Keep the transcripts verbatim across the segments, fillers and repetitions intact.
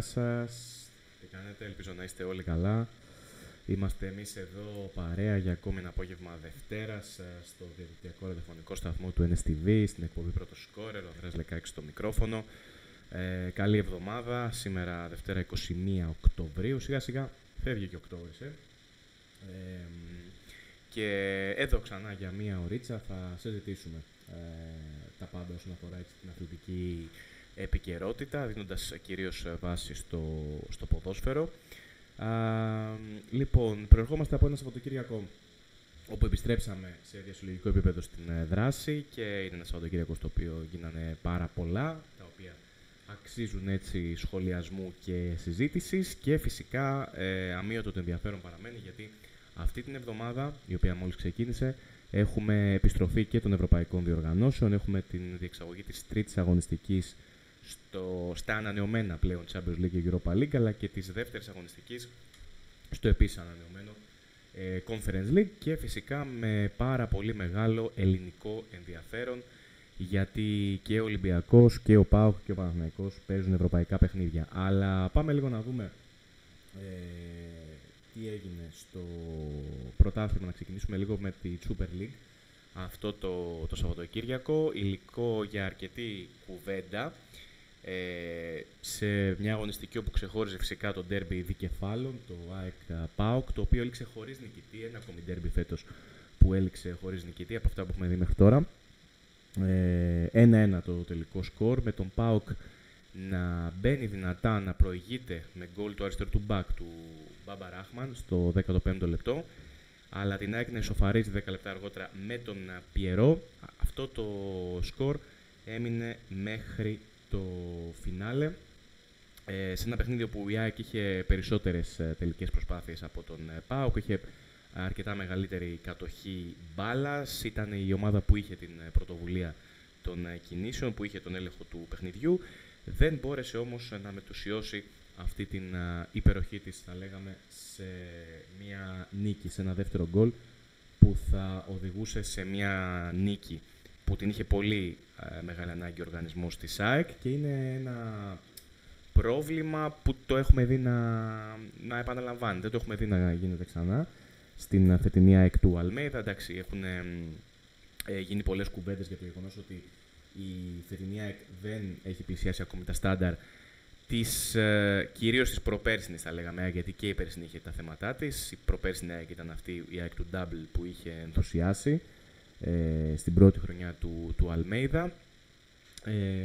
σας. Τι κάνετε, ελπίζω να είστε όλοι καλά. Είμαστε εμείς εδώ παρέα για ακόμη ένα απόγευμα Δευτέρας στο διαδικτυακό ραδιοφωνικό σταθμό του Εν Ες Τι Βι, στην εκπομπή Πρώτο Σκόρερ, ο Ανδρέας Λεκάκης στο μικρόφωνο. Ε, καλή εβδομάδα, σήμερα Δευτέρα είκοσι μία Οκτωβρίου, σιγά σιγά φεύγει και Οκτώβρης. Ε. Ε, και εδώ ξανά για μία ωρίτσα θα συζητήσουμε ε, τα πάντα όσον αφορά έτσι, την αθλητική επικαιρότητα, δίνοντας κυρίως βάση στο, στο ποδόσφαιρο. Α, λοιπόν, προερχόμαστε από ένα Σαββατοκύριακο όπου επιστρέψαμε σε διασυλλογικό επίπεδο στην δράση και είναι ένα Σαββατοκύριακο στο οποίο γίνανε πάρα πολλά, τα οποία αξίζουν έτσι σχολιασμού και συζήτησης και φυσικά ε, αμύωτο το ενδιαφέρον παραμένει γιατί αυτή την εβδομάδα, η οποία μόλις ξεκίνησε, έχουμε επιστροφή και των ευρωπαϊκών διοργανώσεων, έχουμε την διεξαγωγή της τρίτης αγωνιστικής στο, στα ανανεωμένα πλέον Champions League και Europa League, αλλά και της δεύτερης αγωνιστικής στο επίσης ανανεωμένο ε, Conference League και φυσικά με πάρα πολύ μεγάλο ελληνικό ενδιαφέρον γιατί και ο Ολυμπιακός και ο ΠΑΟΚ και ο Παναθηναϊκός παίζουν ευρωπαϊκά παιχνίδια. Αλλά πάμε λίγο να δούμε ε, τι έγινε στο πρωτάθλημα, να ξεκινήσουμε λίγο με τη Super League αυτό το, το Σαββατοκύριακο, υλικό για αρκετή κουβέντα. Ε, σε μια αγωνιστική όπου ξεχώριζε φυσικά το ντέρμπι δικεφάλων, το ΑΕΚ ΠΑΟΚ, το οποίο έληξε χωρίς νικητή, ένα ακόμη ντέρμπι φέτος που έληξε χωρίς νικητή από αυτά που έχουμε δει μέχρι τώρα. ένα ένα το τελικό σκορ, με τον ΠΑΟΚ να μπαίνει δυνατά, να προηγείται με γκολ του αριστερού του μπακ του Μπάμπα Ράχμαν στο δέκατο πέμπτο λεπτό, αλλά την ΑΕΚ να ισοφαρίζει δέκα λεπτά αργότερα με τον Πιερό. Αυτό το σκορ έμεινε μέχρι το φινάλε, ε, σε ένα παιχνίδι όπου η ΑΕΚ είχε περισσότερες ε, τελικές προσπάθειες από τον ε, ΠΑΟΚ, είχε αρκετά μεγαλύτερη κατοχή μπάλας, ήταν η ομάδα που είχε την ε, πρωτοβουλία των ε, κινήσεων, που είχε τον έλεγχο του παιχνιδιού, δεν μπόρεσε όμως να μετουσιώσει αυτή την ε, υπεροχή της, θα λέγαμε, σε μια νίκη, σε ένα δεύτερο γκολ που θα οδηγούσε σε μια νίκη που την είχε πολύ ε, μεγάλη ανάγκη ο οργανισμός της ΑΕΚ και είναι ένα πρόβλημα που το έχουμε δει να, να επαναλαμβάνεται, δεν το έχουμε δει να γίνεται ξανά στην φετινή ΑΕΚ του Αλμέιδα. Εντάξει, έχουν ε, ε, γίνει πολλές κουβέντες για το γεγονός ότι η φετινή ΑΕΚ δεν έχει πλησιάσει ακόμη τα στάνταρ της, ε, κυρίως της προπέρσινης, θα λέγαμε, γιατί και η περσινή είχε τα θέματά της. Η προπέρσινη ΑΕΚ ήταν αυτή η ΑΕΚ του Double που είχε ενθουσιάσει Ε, στην πρώτη χρονιά του, του Αλμέιδα. Ε,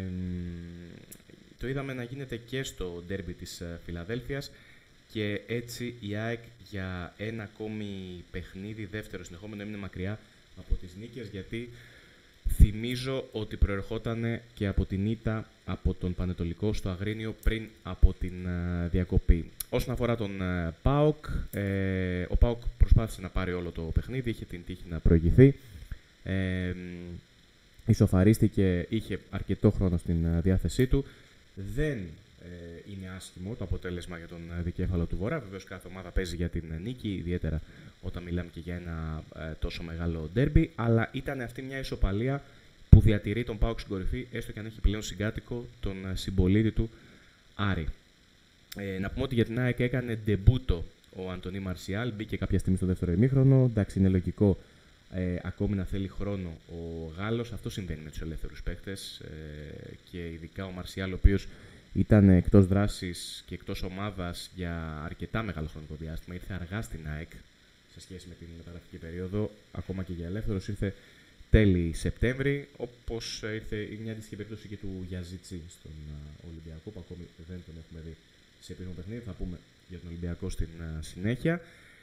το είδαμε να γίνεται και στο ντέρμπι της ε, Φιλαδέλφειας και έτσι η ΑΕΚ για ένα ακόμη παιχνίδι, δεύτερο συνεχόμενο, έμεινε μακριά από τις νίκες, γιατί θυμίζω ότι προερχόταν και από την ήττα από τον Πανετολικό στο Αγρίνιο πριν από την ε, διακοπή. Όσον αφορά τον ε, ΠΑΟΚ, ε, ο ΠΑΟΚ προσπάθησε να πάρει όλο το παιχνίδι, είχε την τύχη να προηγηθεί. Ε, ισοφαρίστηκε, είχε αρκετό χρόνο στην διάθεσή του. Δεν ε, είναι άσχημο το αποτέλεσμα για τον δικέφαλο του Βορρά. Βεβαίως κάθε ομάδα παίζει για την νίκη, ιδιαίτερα όταν μιλάμε και για ένα ε, τόσο μεγάλο ντέρμπι. Αλλά ήταν αυτή μια ισοπαλία που διατηρεί τον ΠΑΟΚ στην κορυφή, έστω και αν έχει πλέον συγκάτοικο τον συμπολίτη του Άρη. Ε, να πούμε ότι για την ΑΕΚ έκανε ντεμπούτο ο Αντωνί Μαρσιάλ, μπήκε κάποια στιγμή στο δεύτερο ημίχρονο. Εντάξει, είναι λογικό. Ε, ακόμη να θέλει χρόνο ο Γάλλος. Αυτό συμβαίνει με τους ελεύθερους παίκτες ε, και ειδικά ο Μαρσιάλ, ο οποίος ήταν εκτός δράσης και εκτός ομάδας για αρκετά μεγάλο χρονικό διάστημα. Ήρθε αργά στην ΑΕΚ σε σχέση με την μεταγραφική περίοδο, ακόμα και για ελεύθερος ήρθε τέλη Σεπτέμβρη, όπως ήρθε μια αντίστοιχη περίπτωση και του Γιαζίτσι στον uh, Ολυμπιακό, που ακόμη δεν τον έχουμε δει σε επίσημο παιχνίδι. Θα πούμε για τον Ολυμπιακό στην uh, συνέχεια.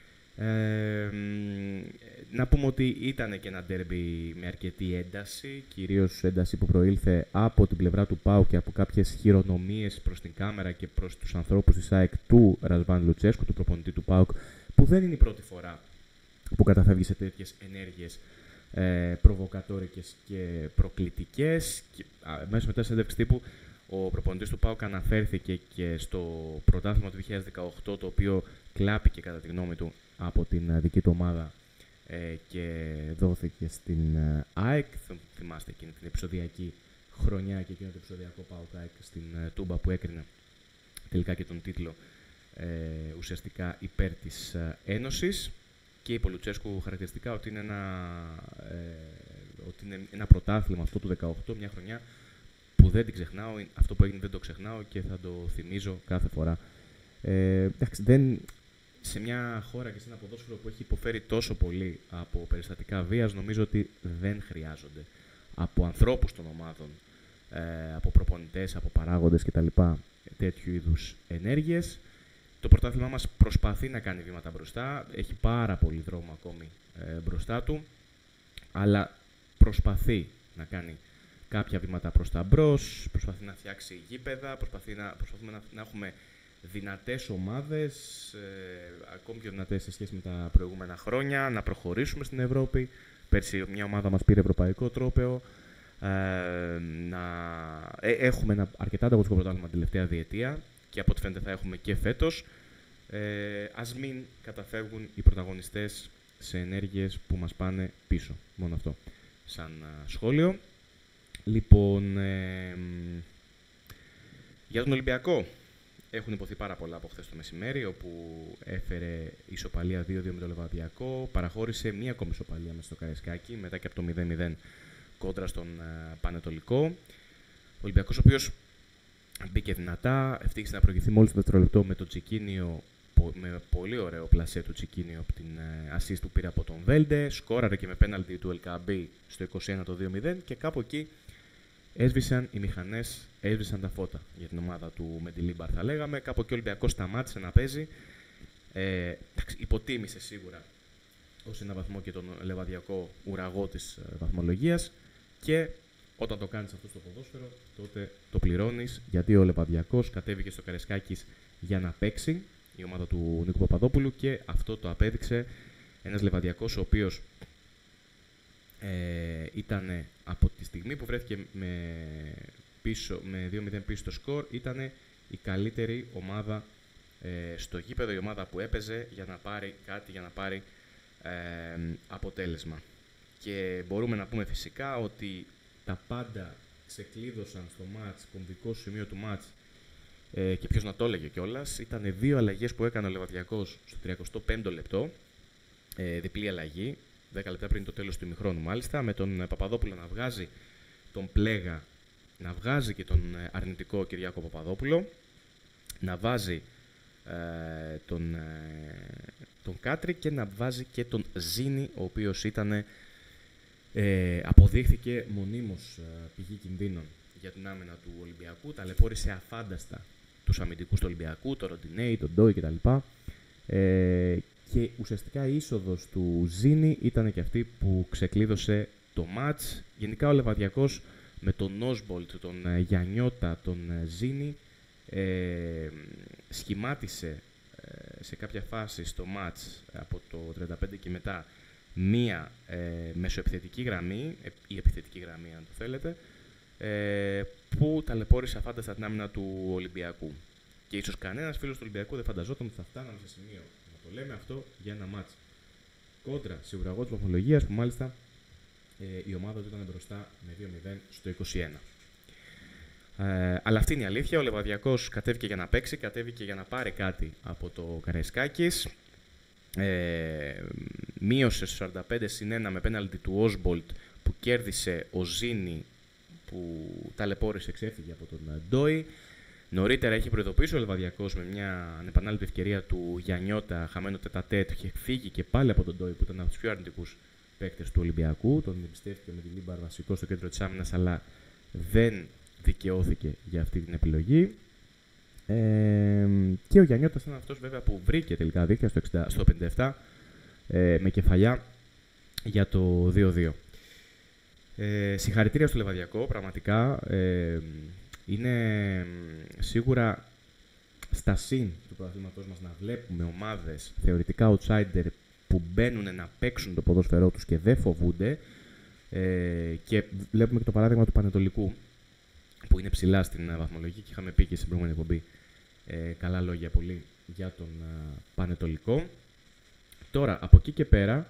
Ε, να πούμε ότι ήταν και ένα ντέρμπι με αρκετή ένταση, κυρίως ένταση που προήλθε από την πλευρά του ΠΑΟΚ και από κάποιες χειρονομίες προς την κάμερα και προς τους ανθρώπους της ΑΕΚ του Ρασβάν Λουτσέσκου, του προπονητή του ΠΑΟΚ, που δεν είναι η πρώτη φορά που καταφεύγει σε τέτοιες ενέργειες ε, προβοκατόρικες και προκλητικές. Και, α, μέσα μετά σε συνέντευξη τύπου ο προπονητής του ΠΑΟΚ αναφέρθηκε και στο πρωτάθλημα του δύο χιλιάδες δεκαοκτώ, το οποίο κλάπηκε κατά τη γνώμη του από την δική του ομάδα ε, και δόθηκε στην ε, ΑΕΚ. Θυμάστε εκείνη την επεισοδιακή χρονιά και εκείνο το επεισοδιακό ΠΑΟΚ ΑΕΚ στην ε, Τούμπα που έκρινε τελικά και τον τίτλο ε, ουσιαστικά υπέρ της ε, Ένωσης. Και είπε ο Λουτσέσκου χαρακτηριστικά ότι είναι ένα, ε, ότι είναι ένα πρωτάθλημα αυτό του δεκαοκτώ, μια χρονιά που δεν την ξεχνάω, αυτό που έγινε δεν το ξεχνάω και θα το θυμίζω κάθε φορά. Ε, εντάξει, δεν, σε μια χώρα και σε ένα ποδόσφαιρο που έχει υποφέρει τόσο πολύ από περιστατικά βίας, νομίζω ότι δεν χρειάζονται από ανθρώπους των ομάδων, ε, από προπονητές, από παράγοντες κτλ. Τέτοιου είδους ενέργειες. Το πρωτάθλημά μας προσπαθεί να κάνει βήματα μπροστά, έχει πάρα πολύ δρόμο ακόμη ε, μπροστά του, αλλά προσπαθεί να κάνει κάποια βήματα προς τα μπρος, προσπαθεί να φτιάξει γήπεδα, προσπαθεί να, προσπαθούμε να, να έχουμε δυνατές ομάδες, ε, ακόμη πιο δυνατές σε σχέση με τα προηγούμενα χρόνια, να προχωρήσουμε στην Ευρώπη. Πέρσι μια ομάδα μας πήρε ευρωπαϊκό τρόπαιο, ε, να ε, έχουμε ένα αρκετά ανταγωνιστικό πρωτάθλημα την τελευταία διετία και από ό,τι φαίνεται θα έχουμε και φέτος. Ε, ας μην καταφεύγουν οι πρωταγωνιστές σε ενέργειες που μας πάνε πίσω. Μόνο αυτό σαν α, σχόλιο. Λοιπόν, ε, για τον Ολυμπιακό έχουν υποθεί πάρα πολλά από χθες το μεσημέρι, όπου έφερε ισοπαλία δύο δύο με τον Λεβαδιακό, παραχώρησε μία ακόμη ισοπαλία μέσα στο Καραϊσκάκι, μετά και από το μηδέν μηδέν κόντρα στον α, Πανετολικό. Ο Ολυμπιακός, ο οποίος μπήκε δυνατά, ευτύχησε να προηγηθεί μόλις το δευτερόλεπτο με το Τσικίνιο, με πολύ ωραίο πλασέ του Τσικίνιο από την assist που πήρε από τον Βέλντε, σκόραρε και με πέναλτι του Ελκαμπή στο είκοσι ένα το δύο μηδέν και κάπου εκεί έσβησαν οι μηχανές, έσβησαν τα φώτα για την ομάδα του Μεντιλίμπαρ, θα λέγαμε. Κάπου εκεί ο Ολυμπιακός σταμάτησε να παίζει, ε, υποτίμησε σίγουρα ως ένα βαθμό και τον λεβαδιακό ουραγό της βαθμολογίας και όταν το κάνεις αυτό στο ποδόσφαιρο, τότε το πληρώνεις, γιατί ο Λεβαδιακός κατέβηκε στο Καραϊσκάκης για να παίξει, η ομάδα του Νίκου Παπαδόπουλου, και αυτό το απέδειξε. Ένας Λεβαδιακός ο οποίος ε, ήταν από τη στιγμή που βρέθηκε με, πίσω, με δύο μηδέν πίσω στο σκορ, ήταν η καλύτερη ομάδα ε, στο γήπεδο, η ομάδα που έπαιζε για να πάρει κάτι, για να πάρει ε, αποτέλεσμα. Και μπορούμε να πούμε φυσικά ότι τα πάντα ξεκλείδωσαν στο μάτς, κομβικό σημείο του μάτς, ε, και ποιος να το έλεγε κιόλας. Ήταν δύο αλλαγές που έκανε ο Λεβαδιακός στο τριακοστό πέμπτο λεπτό, ε, διπλή αλλαγή, δέκα λεπτά πριν το τέλος του ημιχρόνου μάλιστα, με τον Παπαδόπουλο να βγάζει τον Πλέγα, να βγάζει και τον αρνητικό Κυριάκο Παπαδόπουλο, να βάζει ε, τον, ε, τον Κάτρη και να βάζει και τον Ζήνη, ο οποίος ήταν... Ε, αποδείχθηκε μονίμως ε, πηγή κινδύνων για την άμυνα του Ολυμπιακού, ταλαιπώρησε αφάνταστα τους αμυντικούς του Ολυμπιακού, τον Ροντινέη, τον Ντόι κτλ. Ε, και ουσιαστικά η είσοδος του Ζήνη ήταν και αυτή που ξεκλείδωσε το μάτς. Γενικά ο Λεβαδιακός με τον Όσμπολτ, τον ε, Γιαννιώτα, τον ε, Ζήνη ε, σχημάτισε ε, σε κάποια φάση στο μάτς από το τριάντα πέντε και μετά μία ε, μεσοεπιθετική γραμμή, ε, η επιθετική γραμμή αν το θέλετε, ε, που ταλαιπώρησε αφάνταστα την άμυνα του Ολυμπιακού. Και ίσως κανένας φίλος του Ολυμπιακού δεν φανταζόταν ότι θα φτάναμε σε σημείο να το λέμε αυτό για ένα μάτς κόντρα σε ουραγό της βαθμολογίας, που μάλιστα ε, η ομάδα του ήταν μπροστά με δύο μηδέν στο είκοσι ένα. Ε, αλλά αυτή είναι η αλήθεια. Ο Λεβαδιακός κατέβηκε για να παίξει, κατέβηκε για να πάρει κάτι από το Καραϊσκάκης. Ε, μείωσε στο σαράντα πέντε συν ένα με πέναλτι του Όσμπολτ που κέρδισε ο Ζήνη, που ταλαιπώρησε, ξέφυγε από τον Ντόι. Νωρίτερα έχει προειδοποιήσει ο Λεβαδιακός με μια ανεπανάληπτη ευκαιρία του Γιαννιώτα, χαμένο τετατέτ, είχε φύγει και πάλι από τον Ντόι που ήταν από τους πιο αρνητικούς παίκτες του Ολυμπιακού. Τον εμπιστεύτηκε με τη Λίμπαρ βασικό στο κέντρο της άμυνας, αλλά δεν δικαιώθηκε για αυτή την επιλογή. Ε, και ο Γιαννιώτας ήταν αυτός βέβαια που βρήκε τελικά δίκτυα στο, εξήντα, στο πενήντα επτά ε, με κεφαλιά για το δύο δύο. Ε, συγχαρητήρια στο Λεβαδιακό, πραγματικά ε, είναι σίγουρα στα συν του πρωταθλήματός μας να βλέπουμε ομάδες θεωρητικά outsider που μπαίνουν να παίξουν το ποδόσφαιρό τους και δεν φοβούνται, ε, και βλέπουμε και το παράδειγμα του Πανετολικού που είναι ψηλά στην βαθμολογία και είχαμε πει και στην προηγούμενη εκπομπή ε, καλά λόγια πολύ για τον α, Πανετολικό. Τώρα, από εκεί και πέρα,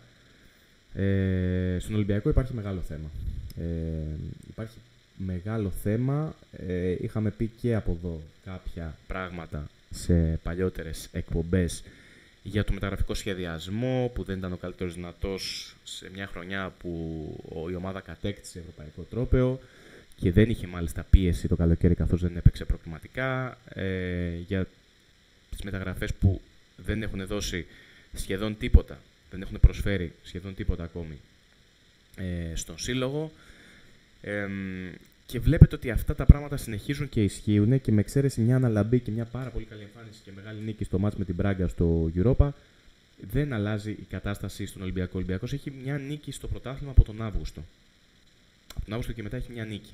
ε, στον Ολυμπιακό υπάρχει μεγάλο θέμα. Ε, υπάρχει μεγάλο θέμα. Ε, είχαμε πει και από εδώ κάποια πράγματα σε παλιότερες εκπομπές για το μεταγραφικό σχεδιασμό, που δεν ήταν ο καλύτερος δυνατός σε μια χρονιά που η ομάδα κατέκτησε ευρωπαϊκό τρόπαιο και δεν είχε μάλιστα πίεση το καλοκαίρι καθώς δεν έπαιξε προκριματικά, ε, για τις μεταγραφές που δεν έχουν δώσει σχεδόν τίποτα, δεν έχουν προσφέρει σχεδόν τίποτα ακόμη ε, στον σύλλογο. Ε, και βλέπετε ότι αυτά τα πράγματα συνεχίζουν και ισχύουν, και με εξαίρεση μια αναλαμπή και μια πάρα πολύ καλή εμφάνιση και μεγάλη νίκη στο μάτς με την Μπράγκα στο Europa, δεν αλλάζει η κατάσταση στον Ολυμπιακό. Ο Ολυμπιακός έχει μια νίκη στο πρωτάθλημα από τον Αύγουστο. Από τον Αύγουστο και μετά έχει μια νίκη.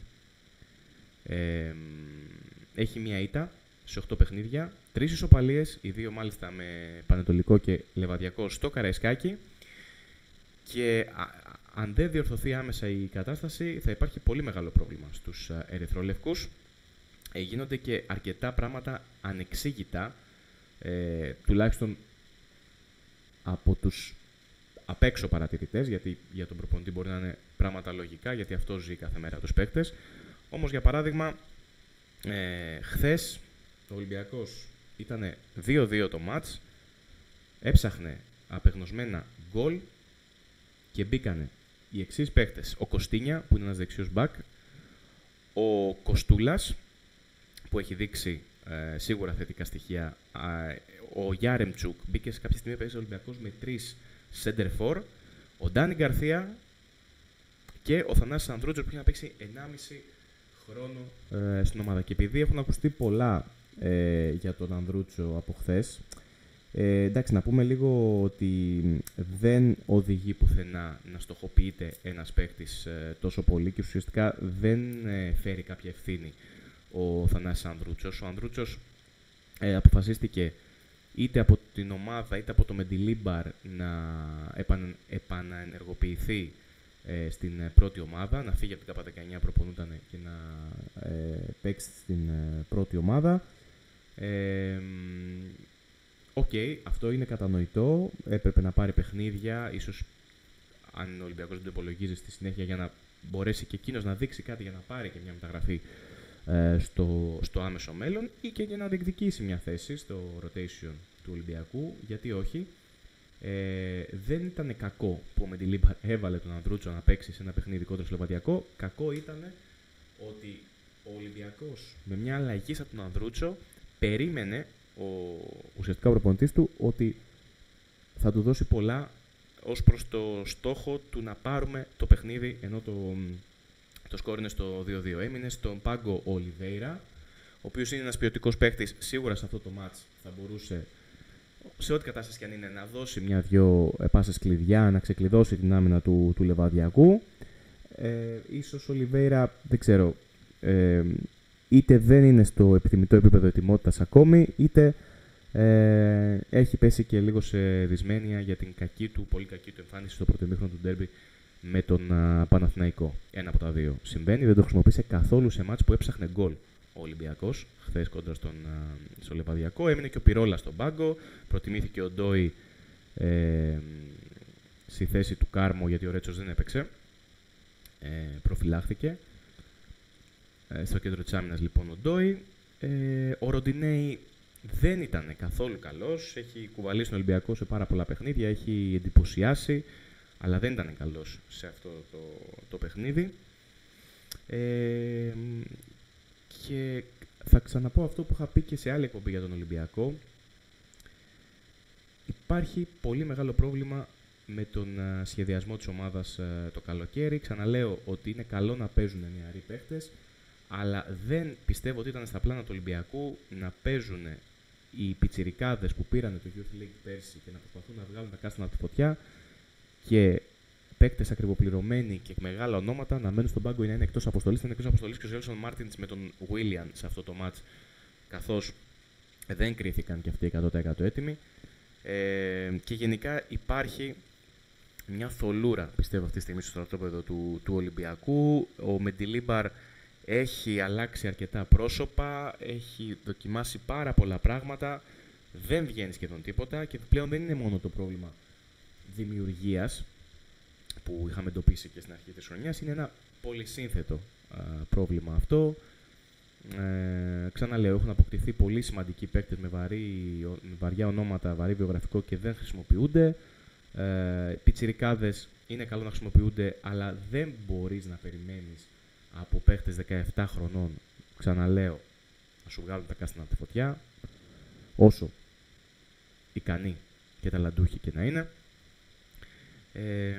Ε, έχει μια ήττα σε οκτώ παιχνίδια, τρεις ισοπαλίες, οι δύο μάλιστα με Πανετολικό και Λεβαδιακό στο Καραϊσκάκι, και α, αν δεν διορθωθεί άμεσα η κατάσταση θα υπάρχει πολύ μεγάλο πρόβλημα στους ερυθρόλευκους. Ε, γίνονται και αρκετά πράγματα ανεξήγητα, ε, τουλάχιστον από τους απ' έξω παρατηρητές, γιατί για τον προπονητή μπορεί να είναι πράγματα λογικά, γιατί αυτό ζει κάθε μέρα τους παίκτες. Όμως, για παράδειγμα, ε, χθες ο Ολυμπιακός ήταν δύο δύο το μάτς, έψαχνε απεγνωσμένα γκολ και μπήκανε οι εξής παίκτες. Ο Κωστίνια, που είναι ένας δεξιός μπακ, ο Κοστούλας, που έχει δείξει ε, σίγουρα θετικά στοιχεία, ε, ο Γιάρεμτσουκ, μπήκε σε κάποια στιγμή παίζει ο Ολυμπιακός με τρεις center for, ο Ντάνι Γκαρθία και ο Θανάσης Ανδρούτσος, που είχε να παίξει ενάμιση χρόνο ε, στην ομάδα. Και επειδή έχουν ακουστεί πολλά ε, για τον Ανδρούτσο από χθες, Ε, εντάξει, να πούμε λίγο ότι δεν οδηγεί πουθενά να στοχοποιείται ένας παίκτης ε, τόσο πολύ, και ουσιαστικά δεν ε, φέρει κάποια ευθύνη ο Θανάσης Ανδρούτσος. Ο Ανδρούτσος ε, αποφασίστηκε είτε από την ομάδα είτε από το Μεντιλίμπαρ να επανα, επαναενεργοποιηθεί ε, στην ε, πρώτη ομάδα, να φύγει από την ΚΑΠΑ δεκαεννιά, προπονούταν, και να ε, παίξει στην ε, πρώτη ομάδα. Ε, Οκ, okay, αυτό είναι κατανοητό. Έπρεπε να πάρει παιχνίδια, ίσως αν ο Ολυμπιακός δεν το υπολογίζει στη συνέχεια, για να μπορέσει και εκείνος να δείξει κάτι, για να πάρει και μια μεταγραφή ε, στο, στο άμεσο μέλλον, ή και για να διεκδικήσει μια θέση στο rotation του Ολυμπιακού. Γιατί όχι. Ε, δεν ήταν κακό που ο Μεντιλίμπαρ έβαλε τον Ανδρούτσο να παίξει σε ένα παιχνίδι κόντρα στο Λεβαδιακό. Κακό ήταν ότι ο Ολυμπιακός με μια αλλαγή σαν τον Ανδρούτσο περίμενε ο ουσιαστικά ο προπονητής του ότι θα του δώσει πολλά ως προς το στόχο του να πάρουμε το παιχνίδι, ενώ το, το σκόρ είναι στο δύο δύο. Έμεινε στον πάγκο ο Ολιβέιρα, ο οποίος είναι ένας ποιοτικός παίκτης. Σίγουρα σε αυτό το μάτς θα μπορούσε, σε ό,τι κατάσταση και αν είναι, να δώσει μια-δυο πάσες κλειδιά, να ξεκλειδώσει την άμυνα του, του Λεβαδιακού. Ε, ίσως ο Ολιβέιρα, δεν ξέρω, ε, είτε δεν είναι στο επιθυμητό επίπεδο ετοιμότητας ακόμη, είτε ε, έχει πέσει και λίγο σε δυσμένεια για την κακή του, πολύ κακή του εμφάνιση στο πρώτο ημίχρονο του ντέρμπι με τον α, Παναθηναϊκό. Ένα από τα δύο συμβαίνει. Δεν το χρησιμοποίησε καθόλου σε μάτς που έψαχνε γκολ ο Ολυμπιακός. Χθες κόντρα στον, α, στο Λεβαδιακό. Έμεινε και ο Πυρόλα στον πάγκο. Προτιμήθηκε ο Ντόι ε, στη θέση του Κάρμο, γιατί ο Ρέτσος δεν έπαιξε. Ε, προφυλάχθηκε. Στο κέντρο της άμυνας λοιπόν ο Ντόι. Ε, ο Ροντινέι δεν ήταν καθόλου καλός. Έχει κουβαλήσει τον Ολυμπιακό σε πάρα πολλά παιχνίδια. Έχει εντυπωσιάσει, αλλά δεν ήταν καλός σε αυτό το, το παιχνίδι. Ε, και θα ξαναπώ αυτό που είχα πει και σε άλλη εκπομπή για τον Ολυμπιακό. Υπάρχει πολύ μεγάλο πρόβλημα με τον uh, σχεδιασμό της ομάδας uh, το καλοκαίρι. Ξαναλέω ότι είναι καλό να παίζουν νεαροί παίχτες, αλλά δεν πιστεύω ότι ήταν στα πλάνα του Ολυμπιακού να παίζουν οι πιτσιρικάδες που πήραν το Youth League πέρσι και να προσπαθούν να βγάλουν τα κάστανα από τη φωτιά, και παίκτες ακριβοπληρωμένοι και μεγάλα ονόματα να μένουν στον πάγκο ή να είναι εκτός αποστολής. Ήταν εκτός αποστολής και ο Ζέλσον Μάρτινς με τον Willian σε αυτό το μάτς, καθώς δεν κρίθηκαν και αυτοί εκατό τοις εκατό έτοιμοι. Ε, και γενικά υπάρχει μια θολούρα, πιστεύω, αυτή τη στιγμή στο στρατόπεδο του, του Ολυμπιακού. Ο Μεντιλίμπαρ έχει αλλάξει αρκετά πρόσωπα, έχει δοκιμάσει πάρα πολλά πράγματα, δεν βγαίνει σχεδόν τίποτα, και πλέον δεν είναι μόνο το πρόβλημα δημιουργίας που είχαμε εντοπίσει και στην αρχή της χρονιάς, είναι ένα πολυσύνθετο α, πρόβλημα αυτό. Ε, ξαναλέω, έχουν αποκτηθεί πολύ σημαντικοί παίκτες με, βαρύ, με βαριά ονόματα, βαρύ βιογραφικό και δεν χρησιμοποιούνται. Ε, πιτσιρικάδες είναι καλό να χρησιμοποιούνται, αλλά δεν μπορείς να περιμένεις από παίκτες δεκαεπτά χρονών, ξαναλέω, να σου βγάλουν τα κάστανα από τη φωτιά, όσο ικανοί και ταλαντούχοι και να είναι. Ε,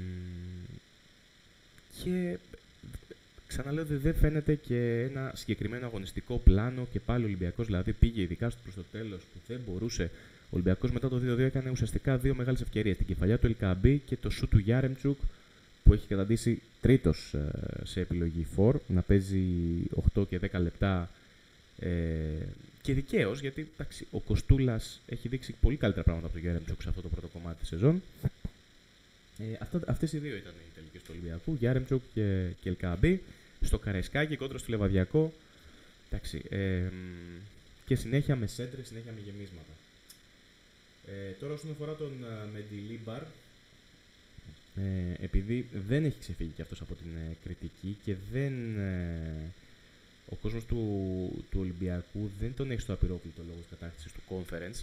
και ξαναλέω, δεν φαίνεται και ένα συγκεκριμένο αγωνιστικό πλάνο και πάλι ο Ολυμπιακός δηλαδή πήγε ειδικά στο προς το τέλος που δεν μπορούσε. Ο Ολυμπιακός μετά το δύο δύο έκανε ουσιαστικά δύο μεγάλες ευκαιρίες. Την κεφαλιά του Ελκαμπή και το σου του Γιάρεμτσουκ που έχει καταντήσει τρίτος σε επιλογή φορ, να παίζει οκτώ και δέκα λεπτά ε, και δικαίως, γιατί εντάξει, ο Κοστούλας έχει δείξει πολύ καλύτερα πράγματα από τον Γιάρεμτσουκ σε αυτό το πρώτο κομμάτι της σεζόν. Ε, αυτά, αυτές οι δύο ήταν οι τελικές του Ολυμπιακού, Γιάρεμτσουκ και, και Ελκαμπή. Στο Καραϊσκάκι, κόντρα στο Λεβαδιακό. Εντάξει, ε, και συνέχεια με σέντρες, συνέχεια με γεμίσματα. Ε, τώρα όσον αφορά τον uh, Μεντιλίμπαρ, ε, επειδή δεν έχει ξεφύγει και αυτός από την ε, κριτική και δεν, ε, ο κόσμος του, του Ολυμπιακού δεν τον έχει στο απειρόκλητο λόγω της κατάκτησης του Conference,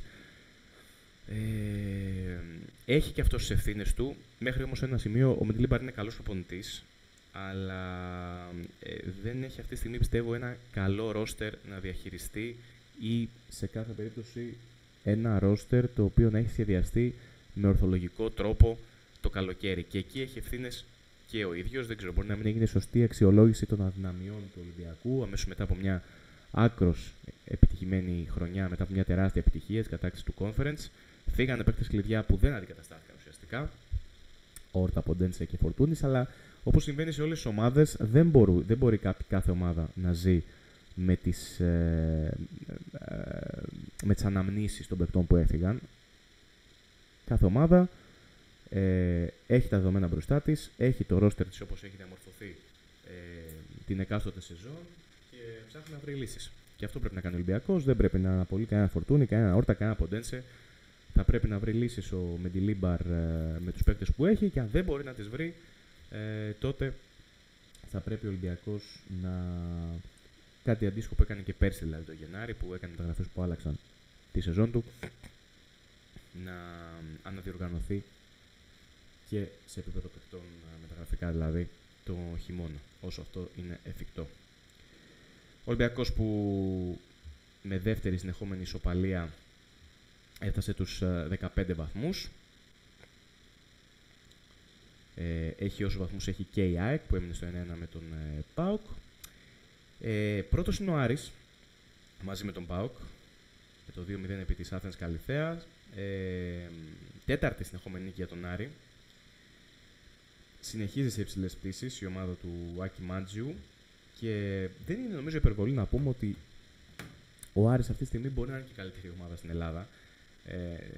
ε, έχει και αυτός τις ευθύνες του. Μέχρι όμως ένα σημείο ο Μεντιλίμπαρ είναι καλός προπονητής, αλλά ε, δεν έχει αυτή τη στιγμή, πιστεύω, ένα καλό ρόστερ να διαχειριστεί ή σε κάθε περίπτωση ένα ρόστερ το οποίο να έχει σχεδιαστεί με ορθολογικό τρόπο το καλοκαίρι. Και εκεί έχει ευθύνες και ο ίδιος. Δεν ξέρω, μπορεί να μην έγινε σωστή αξιολόγηση των αδυναμιών του Ολυμπιακού αμέσως μετά από μια άκρος επιτυχημένη χρονιά, μετά από μια τεράστια επιτυχία της κατάκτησης του Conference. Φύγανε παίκτες κλειδιά που δεν αντικαταστάθηκαν ουσιαστικά. Όρτα, Ποντένσε και Φορτούνης, αλλά όπως συμβαίνει σε όλες τις ομάδες, δεν, μπορού, δεν μπορεί κάθε, κάθε ομάδα να ζει με τις, ε, ε, με τις αναμνήσεις των παικτών που έφυγαν. Κάθε ομάδα ε, έχει τα δεδομένα μπροστά της, έχει το ρόστερ της όπως έχει διαμορφωθεί ε, την εκάστοτε σεζόν και ψάχνει να βρει λύσεις. Και αυτό πρέπει να κάνει ο Ολυμπιακός, δεν πρέπει να απολύει κανένα Φορτούνη, κανένα Όρτα, κανένα Ποντένσε. Θα πρέπει να βρει λύσεις ο Μεντιλίμπαρ ε, με τους παίκτες που έχει και αν δεν μπορεί να τις βρει, Ε, τότε θα πρέπει ο Ολυμπιακός να... κάτι αντίστοιχο που έκανε και πέρσι, δηλαδή το Γενάρη, που έκανε μεταγραφές που άλλαξαν τη σεζόν του, να αναδιοργανωθεί και σε επίπεδο παιχτών μεταγραφικά, δηλαδή το χειμώνα, όσο αυτό είναι εφικτό. Ο Ολυμπιακός που με δεύτερη συνεχόμενη ισοπαλία έφτασε τους δεκαπέντε βαθμούς. Ε, έχει όσους βαθμούς έχει και η ΑΕΚ που έμεινε στο ένα ένα με τον ε, ΠΑΟΚ. Ε, πρώτος είναι ο Άρης μαζί με τον ΠΑΟΚ με το δύο μηδέν επί της Άθενας Καλιθέας. Ε, τέταρτη συνεχόμενη νίκη για τον Άρη. Συνεχίζει σε υψηλές πτήσεις η ομάδα του Άκη Μάντζιου και δεν είναι νομίζω υπερβολή να πούμε ότι ο Άρης αυτή τη στιγμή μπορεί να είναι και η καλύτερη ομάδα στην Ελλάδα. Ε,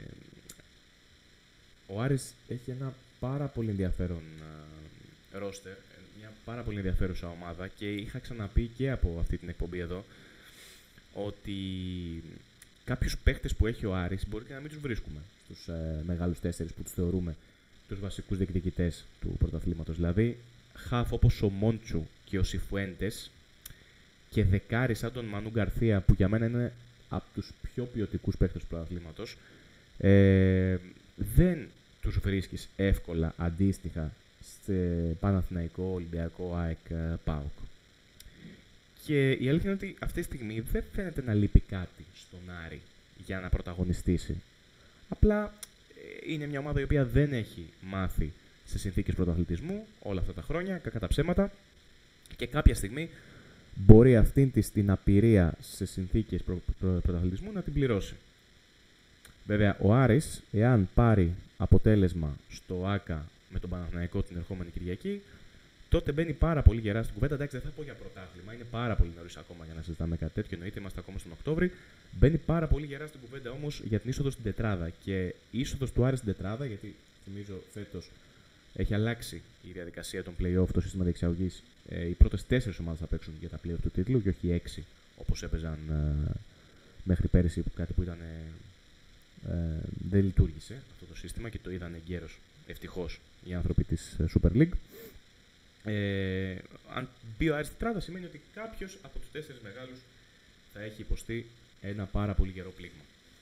ο Άρης έχει ένα πάρα πολύ ενδιαφέρον ρόστερ, μια πάρα πολύ ενδιαφέρουσα ομάδα και είχα ξαναπεί και από αυτή την εκπομπή εδώ ότι κάποιους παίχτες που έχει ο Άρης μπορεί και να μην τους βρίσκουμε στους ε, μεγάλους τέσσερις που τους θεωρούμε τους βασικούς διεκδικητές του πρωταθλήματος. Δηλαδή, χαφ όπως ο Μόντσου και ο Σιφουέντες και δεκάρι σαν τον Μανού Γκαρθία που για μένα είναι από τους πιο ποιοτικούς παίχτες του πρωταθλήματος, ε, δεν τους βρίσκεις εύκολα αντίστοιχα σε Παναθηναϊκό, Ολυμπιακό, ΑΕΚ, ΠΑΟΚ. Και η αλήθεια είναι ότι αυτή τη στιγμή δεν φαίνεται να λείπει κάτι στον Άρη για να πρωταγωνιστήσει. Απλά είναι μια ομάδα η οποία δεν έχει μάθει σε συνθήκες πρωταθλητισμού όλα αυτά τα χρόνια, κακά τα ψέματα, και κάποια στιγμή μπορεί αυτήν της την απειρία σε συνθήκες προ, προ, πρωταθλητισμού να την πληρώσει. Βέβαια, ο Άρης, εάν πάρει αποτέλεσμα στο ΆΚΑ με τον Παναθηναϊκό την ερχόμενη Κυριακή, τότε μπαίνει πάρα πολύ γερά στην κουβέντα. Εντάξει, δεν θα πω για πρωτάθλημα, είναι πάρα πολύ νωρίς ακόμα για να συζητάμε κάτι τέτοιο. Εννοείται, είμαστε ακόμα στον Οκτώβρη. Μπαίνει πάρα πολύ γερά στην κουβέντα όμως για την είσοδο στην τετράδα. Και η είσοδος του Άρη στην τετράδα, γιατί θυμίζω φέτος έχει αλλάξει η διαδικασία των play-off, το σύστημα διεξαγωγής. Ε, οι πρώτες τέσσερις ομάδες θα παίξουν για τα play-off του τίτλου και όχι έξι όπως έπαιζαν ε, μέχρι πέρυσι, που κάτι που ήταν. Ε, Ε, δεν λειτουργήσε αυτό το σύστημα και το είδαν εγκαίρως, ευτυχώς, οι άνθρωποι της Super League. Ε, αν μπει ο Άρης τετράδα, σημαίνει ότι κάποιος από τους τέσσερις μεγάλους θα έχει υποστεί ένα πάρα πολύ γερό πλήγμα.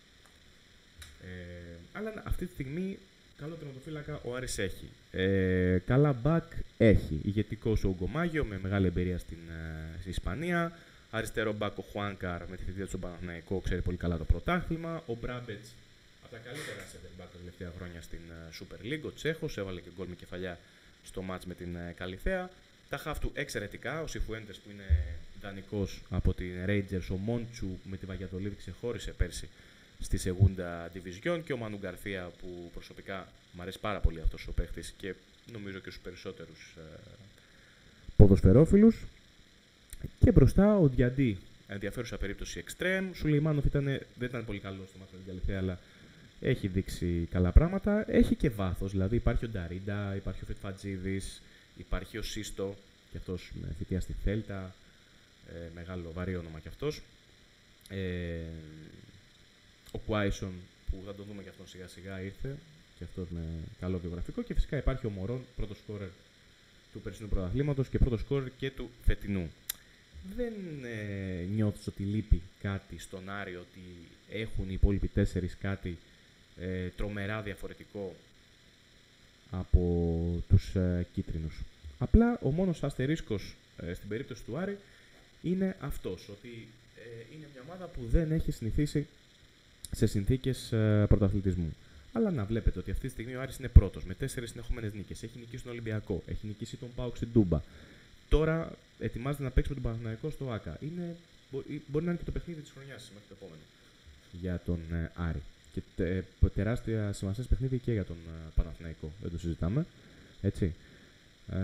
Ε, αλλά αυτή τη στιγμή καλό τερματοφύλακα ο Άρης έχει. Ε, καλά μπακ έχει. Ηγετικός ο Ουγκομάγιο με μεγάλη εμπειρία στην, ε, στην Ισπανία. Αριστερό μπακ ο Χουάνκαρ με τη θητεία του στον Παναθηναϊκό, ξέρει πολύ καλά το πρωτάθλημα. Ο Μπράμπετς από τα καλύτερα center back τα τελευταία χρόνια στην uh, Super League. Ο Τσέχος έβαλε και γκολ με κεφαλιά στο μάτς με την uh, Καλιθέα. Τα χαφ του εξαιρετικά. Ο Σιφουέντες που είναι δανεικός από την Rangers. Ο Μόντσου με τη Βαγιαδολίδη ξεχώρισε πέρσι στη Segunda Division. Και ο Μανου Γκαρθία που προσωπικά μου αρέσει πάρα πολύ αυτός ο παίχτης και νομίζω και στους περισσότερους uh, ποδοσφαιρόφιλους. Και μπροστά ο Διαντή. Ενδιαφέρουσα περίπτωση εξτρέμ. Ο Σουλεϊμάνοφ ήταν, δεν ήταν πολύ καλό στο μάτι με την Καλιθέα, αλλά έχει δείξει καλά πράγματα. Έχει και βάθος, δηλαδή υπάρχει ο Νταρίντα, υπάρχει ο Φετφατζίδης, υπάρχει ο Σύστο, και αυτός με θητεία στη Θέλτα, ε, μεγάλο βαρύ όνομα κι αυτός. Ε, ο Κουάισον, που θα τον δούμε κι αυτόν σιγά σιγά, ήρθε, και αυτός με καλό βιογραφικό. Και φυσικά υπάρχει ο Μωρόν, πρώτο σκόρερ του περσινού πρωταθλήματος και πρώτο σκόρερ και του φετινού. Δεν ε, νιώθεις ότι λείπει κάτι στον Άρη, ότι έχουν οι υπόλοιποι τέσσερις κάτι ε, τρομερά διαφορετικό από τους ε, κίτρινους. Απλά ο μόνος αστερίσκος ε, στην περίπτωση του Άρη είναι αυτός, ότι ε, είναι μια ομάδα που δεν έχει συνηθίσει σε συνθήκες ε, πρωταθλητισμού. Αλλά να βλέπετε ότι αυτή τη στιγμή ο Άρης είναι πρώτος με τέσσερις συνεχόμενες νίκες. Έχει νικήσει τον Ολυμπιακό, έχει νικήσει τον ΠΑΟΚ στην Τούμπα. Τώρα ετοιμάζεται να παίξει με τον Παναθηναϊκό στο ΆΚΑ. Είναι, μπορεί να είναι και το παιχνίδι της χρονιάς μέχρι το επόμενο για τον ε, Άρη. Και τε, τεράστια σημασία παιχνίδι και για τον ε, Παναθηναϊκό. Δεν το συζητάμε. Έτσι. Ε,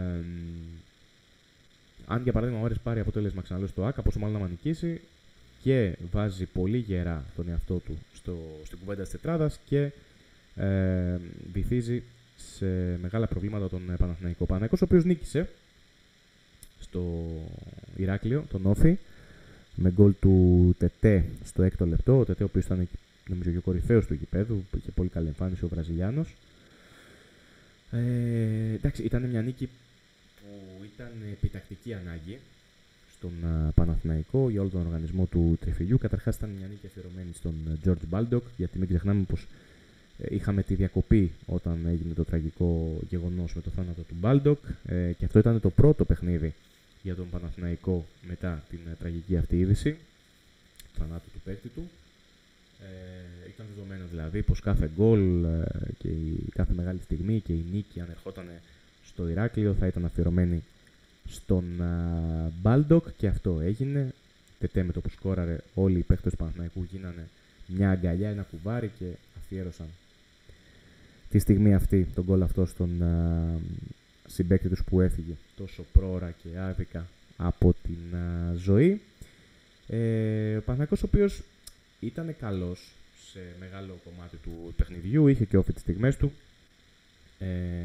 αν για παράδειγμα ο Άρης πάρει αποτέλεσμα ξαναλέω στο ΆΚΑ, πόσο μάλλον να νικήσει και βάζει πολύ γερά τον εαυτό του στο, στην κουβέντα της τετράδας και ε, βυθίζει σε μεγάλα προβλήματα τον ε, Παναθηναϊκό. Ο Παναθηναϊκός, ο οποίος νίκησε στο Ηράκλειο, τον Όφη, με γκολ του Τετέ στο έκτο λεπτό. Ο Τετέ, ο οποίος ήταν νομίζω και ο κορυφαίος του γηπέδου, που είχε πολύ καλή εμφάνιση, ο Βραζιλιάνος. Ε, εντάξει, ήταν μια νίκη που ήταν επιτακτική ανάγκη στον uh, Παναθηναϊκό για όλο τον οργανισμό του Τριφυλιού. Καταρχάς ήταν μια νίκη αφιερωμένη στον George Baldock, γιατί μην ξεχνάμε πως ε, είχαμε τη διακοπή όταν έγινε το τραγικό γεγονός με το θάνατο του Baldock, ε, και αυτό ήταν το πρώτο παιχνίδι για τον Παναθηναϊκό μετά την uh, τραγική αυτή είδηση του θανάτου του παίκτη του. Ε, ήταν δεδομένο δηλαδή πως κάθε γκολ ε, και η, κάθε μεγάλη στιγμή και η νίκη, αν ερχόταν στο Ηράκλειο, θα ήταν αφιερωμένη στον Baldock, και αυτό έγινε. Τετέ με το που σκόραρε, όλοι οι παίκτες του Παναθηναϊκού γίνανε μια αγκαλιά, ένα κουβάρι και αφιέρωσαν τη στιγμή αυτή τον γκολ αυτό στον α, συμπαίκτη τους που έφυγε τόσο πρόωρα και άδικα από την α, ζωή. Ε, ο Παναθηναϊκός, ο οποίος ήταν καλός σε μεγάλο κομμάτι του παιχνιδιού, είχε και όφη τις στιγμές του. Ε,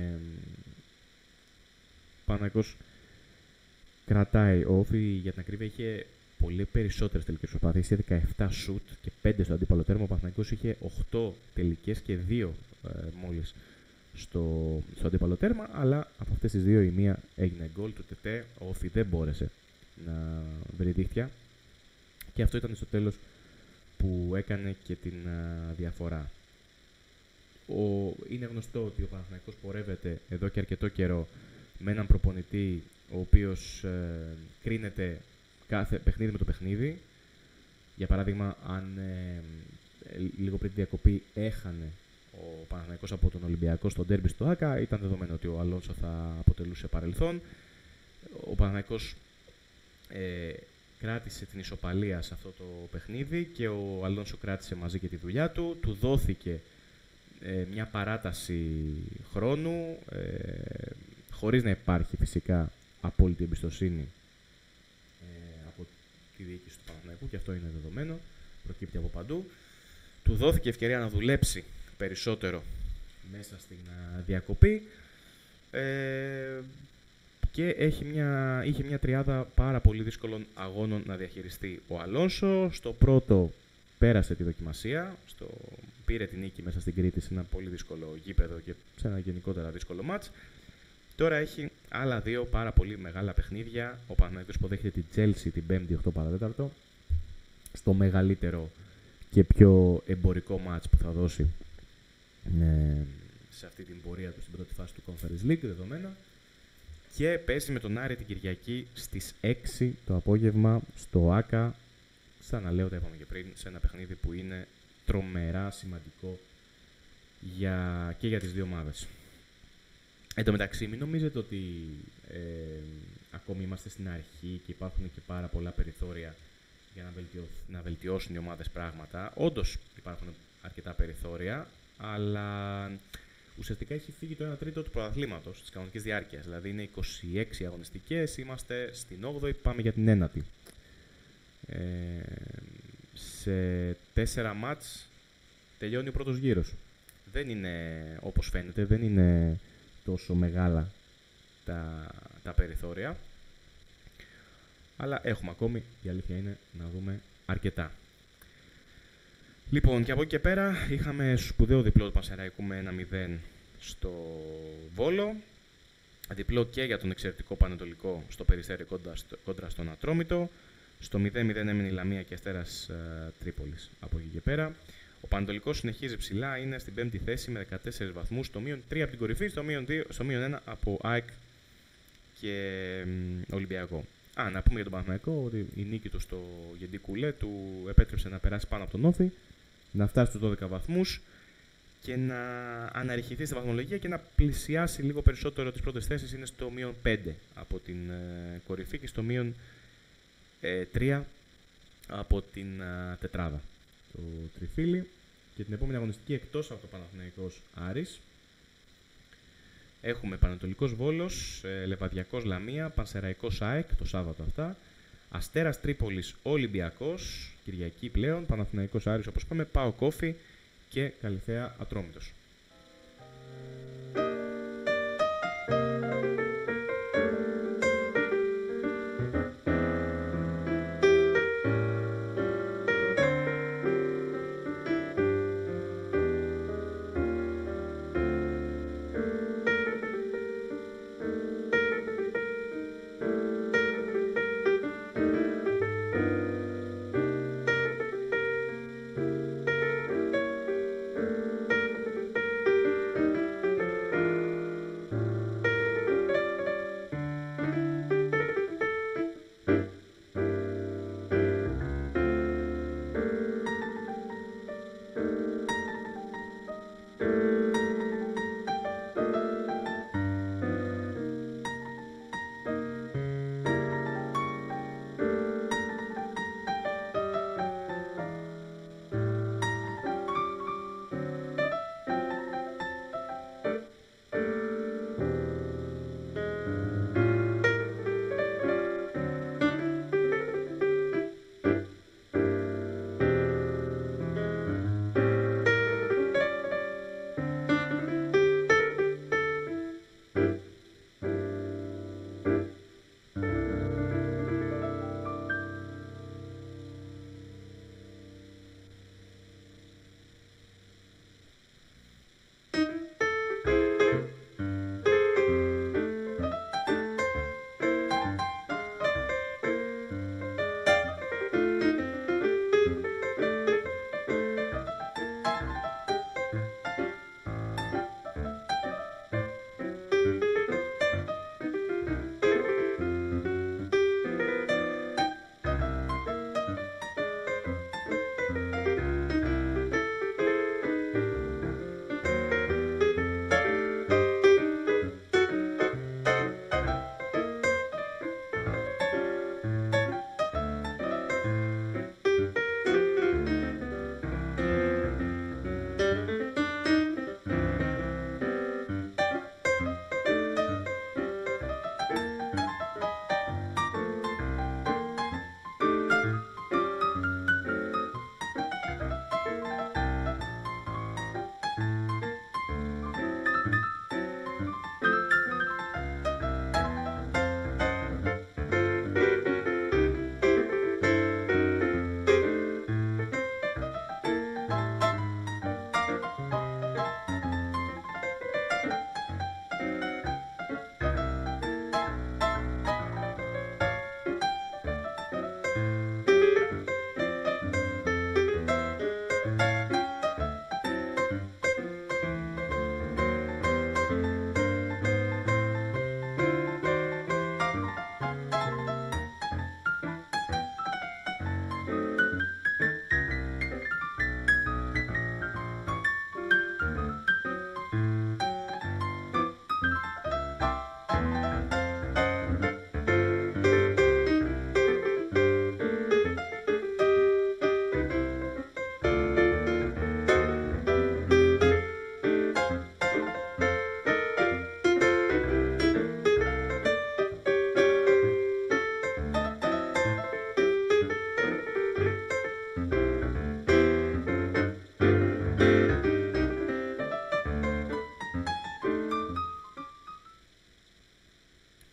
ο Παναθηναϊκός κρατάει όφη, για την ακρίβεια είχε πολύ περισσότερες τελικές προσπάθειες, είχε δεκαεπτά σουτ και πέντε στο αντίπαλο τέρμα. Ο Παναθηναϊκός είχε οκτώ τελικές και δύο ε, μόλις στο, στο αντίπαλο τέρμα, αλλά από αυτές τις δύο η μία έγινε γκολ του Τετέ. Ο όφη δεν μπόρεσε να βρει δίχτυα και αυτό ήταν στο τέλος που έκανε και την α, διαφορά. Ο, είναι γνωστό ότι ο Παναθηναϊκός πορεύεται εδώ και αρκετό καιρό με έναν προπονητή ο οποίος ε, κρίνεται κάθε παιχνίδι με το παιχνίδι. Για παράδειγμα, αν ε, ε, λίγο πριν τη διακοπή έχανε ο Παναθηναϊκός από τον Ολυμπιακό στο ντέρμπι στο ΆΚΑ, ήταν δεδομένο ότι ο Αλόνσο θα αποτελούσε παρελθόν. Ο Παναθηναϊκός ε, κράτησε την ισοπαλία σε αυτό το παιχνίδι και ο Αλόνσο κράτησε μαζί και τη δουλειά του. Του δόθηκε ε, μια παράταση χρόνου, ε, χωρίς να υπάρχει φυσικά απόλυτη εμπιστοσύνη ε, από τη διοίκηση του Παναθηναϊκού, και αυτό είναι δεδομένο, προκύπτει από παντού. Του δόθηκε ευκαιρία να δουλέψει περισσότερο μέσα στην α, διακοπή ε, και έχει μια, είχε μια τριάδα πάρα πολύ δύσκολων αγώνων να διαχειριστεί ο Αλόνσο. Στο πρώτο πέρασε τη δοκιμασία, στο, πήρε την νίκη μέσα στην Κρήτη σε ένα πολύ δύσκολο γήπεδο και σε ένα γενικότερα δύσκολο μάτς. Τώρα έχει άλλα δύο πάρα πολύ μεγάλα παιχνίδια. Ο Παναθηναϊκός υποδέχεται την Chelsea την Πέμπτη οκτώ παρά τέταρτο, στο μεγαλύτερο και πιο εμπορικό μάτς που θα δώσει ε, σε αυτή την πορεία του στην πρώτη φάση του Conference League δεδομένα. Και παίζει με τον Άρη την Κυριακή στις έξι το απόγευμα στο ΆΚΑ. Ξαναλέω, τα είπαμε και πριν, σε ένα παιχνίδι που είναι τρομερά σημαντικό για, και για τις δύο ομάδες. Εν τω μεταξύ, μην νομίζετε ότι ε, ακόμη είμαστε στην αρχή και υπάρχουν και πάρα πολλά περιθώρια για να, βελτιω, να βελτιώσουν οι ομάδες πράγματα. Όντως υπάρχουν αρκετά περιθώρια, αλλά ουσιαστικά έχει φύγει το ένα τρίτο του πρωταθλήματος της κανονικής διάρκειας. Δηλαδή είναι είκοσι έξι αγωνιστικές, είμαστε στην όγδοη, πάμε για την ένατη. Ε, σε τέσσερα μάτς τελειώνει ο πρώτος γύρος. Δεν είναι, όπως φαίνεται, δεν είναι τόσο μεγάλα τα, τα περιθώρια. Αλλά έχουμε ακόμη, η αλήθεια είναι, να δούμε αρκετά. Λοιπόν, και από εκεί και πέρα είχαμε σπουδαίο διπλό του Πανσεραϊκού με ένα μηδέν στο Βόλο. Διπλό και για τον εξαιρετικό Πανετολικό στο Περιστέρι κόντρα, κόντρα στον Ατρόμητο. Στο μηδέν μηδέν έμεινε η Λαμία και Αστέρας ε, Τρίπολης από εκεί και πέρα. Ο Πανετολικός συνεχίζει ψηλά, είναι στην πέμπτη θέση με δεκατέσσερις βαθμούς, στο μείον τρία από την κορυφή, στο μείον, δύο, στο μείον ένα από ΑΕΚ και ε, Ολυμπιακό. Α, να πούμε για τον Παναθηναϊκό ότι η νίκη του στο Γεντή Κουλέ του επέτρεψε να περάσει πάνω από τον Όφη, να φτάσει στους δώδεκα βαθμούς και να αναρριχηθεί στη βαθμολογία και να πλησιάσει λίγο περισσότερο τις πρώτες θέσεις. Είναι στο μείον πέντε από την ε, κορυφή και στο μείον ε, τρία από την ε, τετράδα. Το τριφύλι. Και την επόμενη αγωνιστική εκτός από το Παναθηναϊκός Άρης έχουμε Πανατολικός Βόλος, ε, Λεβαδιακός Λαμία, Πανσεραϊκός ΑΕΚ το Σάββατο αυτά, Αστέρας Τρίπολης Ολυμπιακός, Κυριακή πλέον, Παναθηναϊκός Άρης όπως είπαμε, ΠΑΟΚ Όφη και Καλυθέα Ατρόμητος.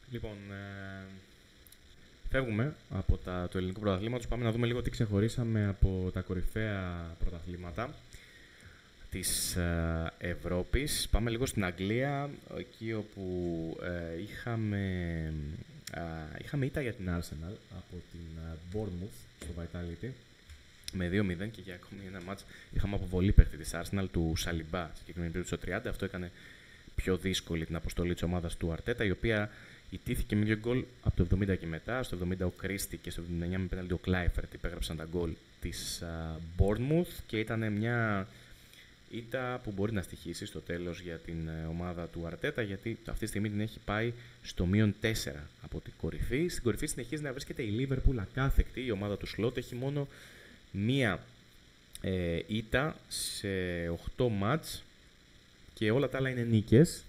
Λοιπόν, ε, φεύγουμε από τα, το ελληνικό πρωταθλήματος. Πάμε να δούμε λίγο τι ξεχωρίσαμε από τα κορυφαία πρωταθλήματα της ε, Ευρώπης. Πάμε λίγο στην Αγγλία, εκεί όπου ε, είχαμε, ε, είχαμε ήττα για την Arsenal από την ε, Bournemouth στο Vitality με δύο μηδέν και για ακόμη ένα μάτς είχαμε αποβολή παίχτη της Arsenal του Σαλιμπά, συγκεκριμένη περίπτωση στο τριάντα. Αυτό έκανε πιο δύσκολη την αποστολή της ομάδας του Αρτέτα, η οποία ιτήθηκε με δύο γκολ από το εβδομήντα και μετά. Στο εβδομήντα ο Κρίστη και στο εβδομήντα εννιά με πέναλτι ο Κλάιφερτ υπέγραψαν τα γκολ της uh, Bournemouth και ήταν μια ήττα που μπορεί να στοιχήσει στο τέλος για την uh, ομάδα του Αρτέτα, γιατί αυτή τη στιγμή την έχει πάει στο μείον τέσσερα από την κορυφή. Στην κορυφή συνεχίζει να βρίσκεται η Liverpool ακάθεκτη, η ομάδα του Σλότ έχει μόνο μία ε, ήττα σε οκτώ μάτς και όλα τα άλλα είναι νίκες.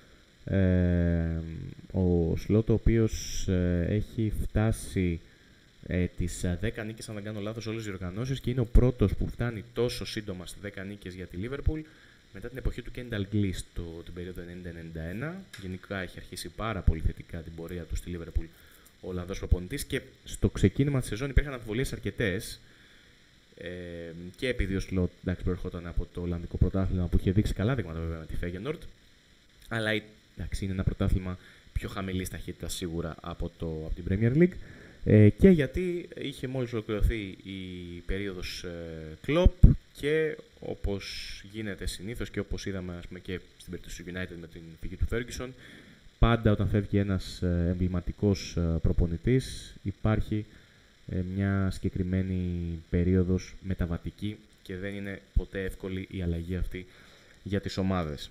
Ε, ο Σλότ, ο οποίος ε, έχει φτάσει ε, τις δέκα νίκες, αν δεν κάνω λάθος, όλες τις διοργανώσεις και είναι ο πρώτος που φτάνει τόσο σύντομα στις δέκα νίκες για τη Liverpool μετά την εποχή του Κένταλ Γκλις την περίοδο ενενήντα ενενήντα ένα. Γενικά έχει αρχίσει πάρα πολύ θετικά την πορεία του στη Liverpool ο Ολλανδός προπονητής και στο ξεκίνημα της σεζόν υπήρχαν αμφιβολίες αρκετές. Ε, και επειδή ο Σλότ προερχόταν από το Ολλανδικό πρωτάθλημα που είχε δείξει καλά δείγματα βέβαια με τη Φέγενορντ, αλλά εντάξει, είναι ένα πρωτάθλημα πιο χαμηλής ταχύτητας σίγουρα από, το, από την Premier League ε, και γιατί είχε μόλις ολοκληρωθεί η περίοδος ε, Klopp και όπως γίνεται συνήθως και όπως είδαμε ας πούμε, και στην περίπτωση του United με την φυγή του Ferguson, πάντα όταν φεύγει ένας ε, εμβληματικός ε, προπονητής υπάρχει μια συγκεκριμένη περίοδος μεταβατική και δεν είναι ποτέ εύκολη η αλλαγή αυτή για τις ομάδες.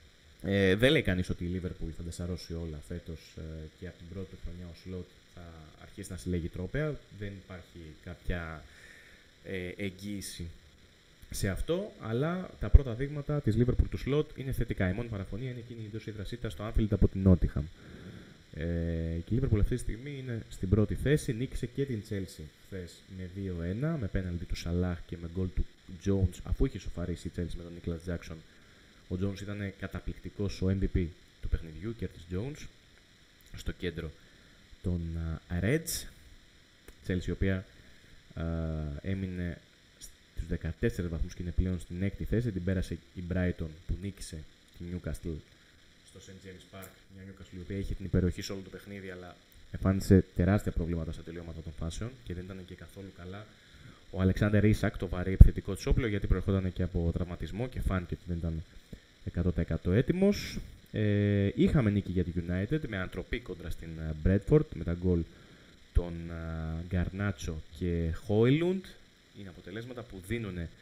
Ε, δεν λέει κανείς ότι η Liverpool θα τεσσαρώσει όλα φέτος ε, και από την πρώτη χρονιά ο Σλότ θα αρχίσει να συλλέγει τρόπαια. Δεν υπάρχει κάποια ε, εγγύηση σε αυτό, αλλά τα πρώτα δείγματα της Liverpool του Σλότ είναι θετικά. Η μόνη παραφωνία είναι εκείνη η εντός έδρας ήττα στο Anfield από την Nottingham. Ε, και η Liverpool αυτή τη στιγμή είναι στην πρώτη θέση. Νίκησε και την Chelsea χθες με δύο ένα με πέναλτι του Σαλάχ και με γκολ του Jones, αφού είχε σοφαρίσει η Chelsea με τον Nicholas Jackson. Ο Jones ήταν καταπληκτικός, ο εμ βι πι του παιχνιδιού, Curtis Jones, στο κέντρο των uh, Reds. Chelsea η οποία uh, έμεινε στους δεκατέσσερις βαθμούς και είναι πλέον στην έκτη θέση. Την πέρασε η Brighton που νίκησε τη Newcastle στο Σεντ James Park, μια Newcastle η οποία είχε την υπεροχή σε όλο το παιχνίδι, αλλά εμφάνισε τεράστια προβλήματα στα τελειώματα των φάσεων και δεν ήταν και καθόλου καλά ο Αλεξάνδερ Ίσακ, το βαρύ επιθετικό της όπλο, γιατί προερχόταν και από τραυματισμό και φάνηκε ότι δεν ήταν εκατό τοις εκατό έτοιμος. Ε, είχαμε νίκη για τη United με ανατροπή κόντρα στην Bradford με τα γκολ των Γκαρνάτσο και Χόιλουντ. Είναι αποτελέσματα που δίνουν ε,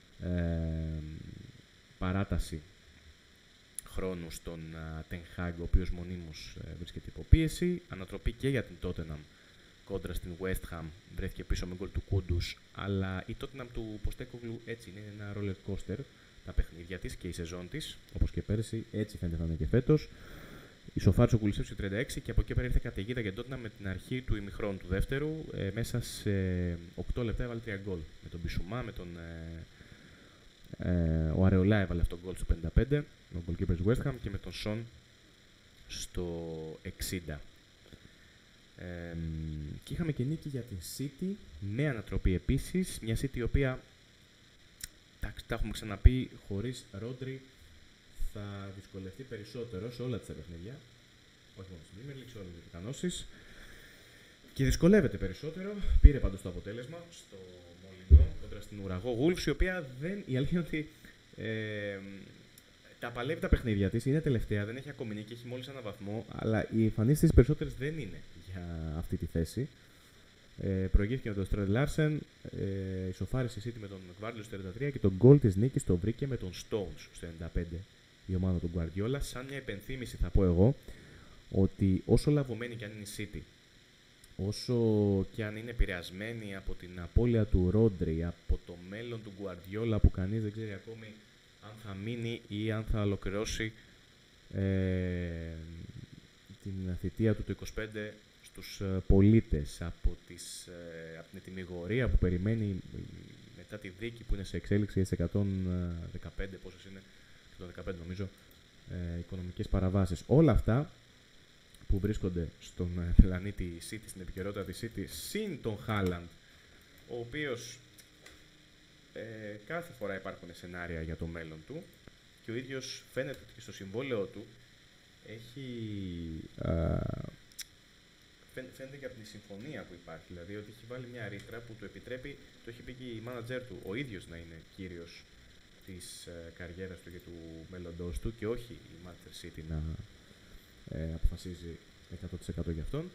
παράταση χρόνου στον Ten Hag, ο οποίος μονίμως uh, βρίσκεται υποπίεση. Ανατροπή και για την Tottenham κόντρα στην West Ham, βρέθηκε πίσω με γκολ του Κούντους, αλλά η Tottenham του Ποστέκογλου έτσι είναι, είναι ένα roller coaster τα παιχνίδια της και η σεζόν της, όπως και πέρυσι, έτσι φαίνεται να είναι και φέτος. Ισοφάρισε ο Κουλισεύσκι τριάντα έξι και από εκεί πέρα ήρθε καταιγίδα για Tottenham με την αρχή του ημιχρόνου του δεύτερου. Ε, μέσα σε οκτώ λεπτά έβαλε τρία γκολ με τον Μπισουμά, με τον ε, Ε, ο Αρεολά έβαλε αυτό το γκολ στο πενήντα πέντε με τον goalkeeper West Ham και με τον Σον στο εξήντα. Ε, και είχαμε και νίκη για την City με ανατροπή επίσης. Μια City η οποία, εντάξει, τα έχουμε ξαναπεί, χωρίς Ρόντρι θα δυσκολευτεί περισσότερο σε όλα τα παιχνίδια. Όχι μόνο στην Premier League, σε όλες τις διοργανώσεις. Και δυσκολεύεται περισσότερο. Πήρε πάντως το αποτέλεσμα στο Μολυνό κόντρα στην Ουραγό Wolves, η οποία δεν. Η αλήθεια είναι ότι ε, τα παλεύει τα παιχνίδια της. Είναι τελευταία, δεν έχει ακόμη νίκη, έχει μόλις ένα βαθμό. Αλλά οι εμφανίσεις της περισσότερες δεν είναι για αυτή τη θέση. Ε, προηγήθηκε με τον Στρέντ Λάρσεν, ε, ισοφάρισε η City με τον Γκβάρντιο στο τριάντα τρία και τον γκολ της νίκης το βρήκε με τον Stones στο ενενήντα πέντε η ομάδα του Guardiola. Σαν μια υπενθύμηση θα πω εγώ ότι όσο λαβωμένη και αν είναι η City, όσο και αν είναι επηρεασμένη από την απώλεια του Ρόντρι, από το μέλλον του Guardiola που κανείς δεν ξέρει ακόμη αν θα μείνει ή αν θα ολοκληρώσει ε, την θητεία του το είκοσι πέντε στους ε, πολίτες, από, τις, ε, από την ετοιμιγορία που περιμένει μετά τη δίκη που είναι σε εξέλιξη σε εκατόν δεκαπέντε, πόσες είναι, εκατόν δεκαπέντε νομίζω, ε, οικονομικές παραβάσεις. Όλα αυτά που βρίσκονται στον πλανήτη City, στην επικαιρότητα της City, συν τον Haaland, ο οποίος ε, κάθε φορά υπάρχουν σενάρια για το μέλλον του και ο ίδιος φαίνεται ότι και στο συμβόλαιό του έχει, α, φαίνεται και από τη συμφωνία που υπάρχει, δηλαδή ότι έχει βάλει μια ρήτρα που του επιτρέπει, το έχει πει και η μάνατζερ του, ο ίδιος να είναι κύριος της ε, καριέρας του και του μέλλοντός του και όχι η Manchester City να ε, αποφασίζει εκατό τοις εκατό για αυτόν.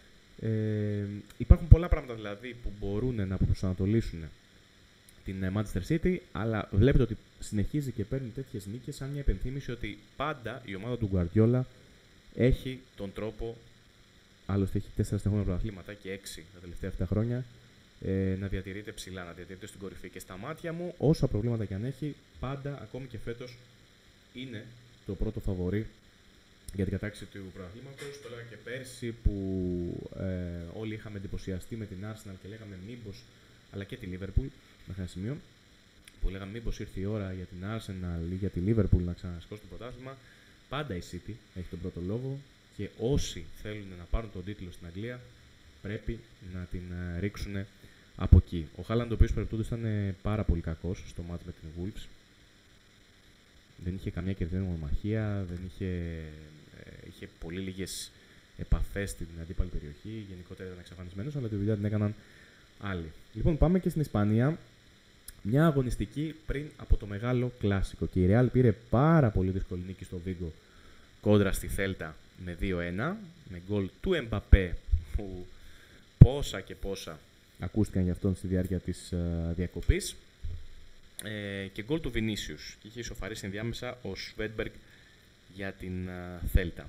Ε, υπάρχουν πολλά πράγματα δηλαδή που μπορούν να προσανατολίσουν την Manchester City, αλλά βλέπετε ότι συνεχίζει και παίρνει τέτοιες νίκες σαν μια υπενθύμηση ότι πάντα η ομάδα του Guardiola έχει τον τρόπο, άλλωστε έχει τέσσερα συνεχόμενα πρωταθλήματα και έξι τα τελευταία αυτά χρόνια, ε, να διατηρείται ψηλά, να διατηρείται στην κορυφή. Και στα μάτια μου, όσα προβλήματα και αν έχει, πάντα, ακόμη και φέτος, είναι το πρώτο φαβορί για την κατάκτηση του πρωταθλήματος. Το έλεγα και πέρσι που ε, όλοι είχαμε εντυπωσιαστεί με την Arsenal και λέγαμε μήπως, αλλά και τη Liverpool, μέχρι ένα σημείο, που λέγαμε μήπως ήρθε η ώρα για την Arsenal ή για τη Liverpool να ξανασηκώσει το πρωτάθλημα. Πάντα η City έχει τον πρώτο λόγο και όσοι θέλουν να πάρουν τον τίτλο στην Αγγλία πρέπει να την uh, ρίξουν από εκεί. Ο Haaland, ο οποίος παρεπτόντως ήταν πάρα πολύ κακός στο μάτς με την Wolves. Δεν είχε καμία κερδισμένη μονομαχία, δεν είχε, ε, είχε πολύ λίγες επαφές στην αντίπαλη περιοχή. Γενικότερα ήταν εξαφανισμένος, αλλά τη δουλειά την έκαναν άλλοι. Λοιπόν, πάμε και στην Ισπανία. Μια αγωνιστική πριν από το μεγάλο κλάσικο. Και η Real πήρε πάρα πολύ δύσκολη νίκη στο Vigo κόντρα στη Θέλτα με δύο ένα. Με γκολ του Εμπαπέ που πόσα και πόσα ακούστηκαν για αυτόν στη διάρκεια της uh, διακοπής. Ε, και γκολ του Βινίσιους. Και είχε ισοφαρίσει ενδιάμεσα ο Σβέντμπεργκ για την uh, Θέλτα.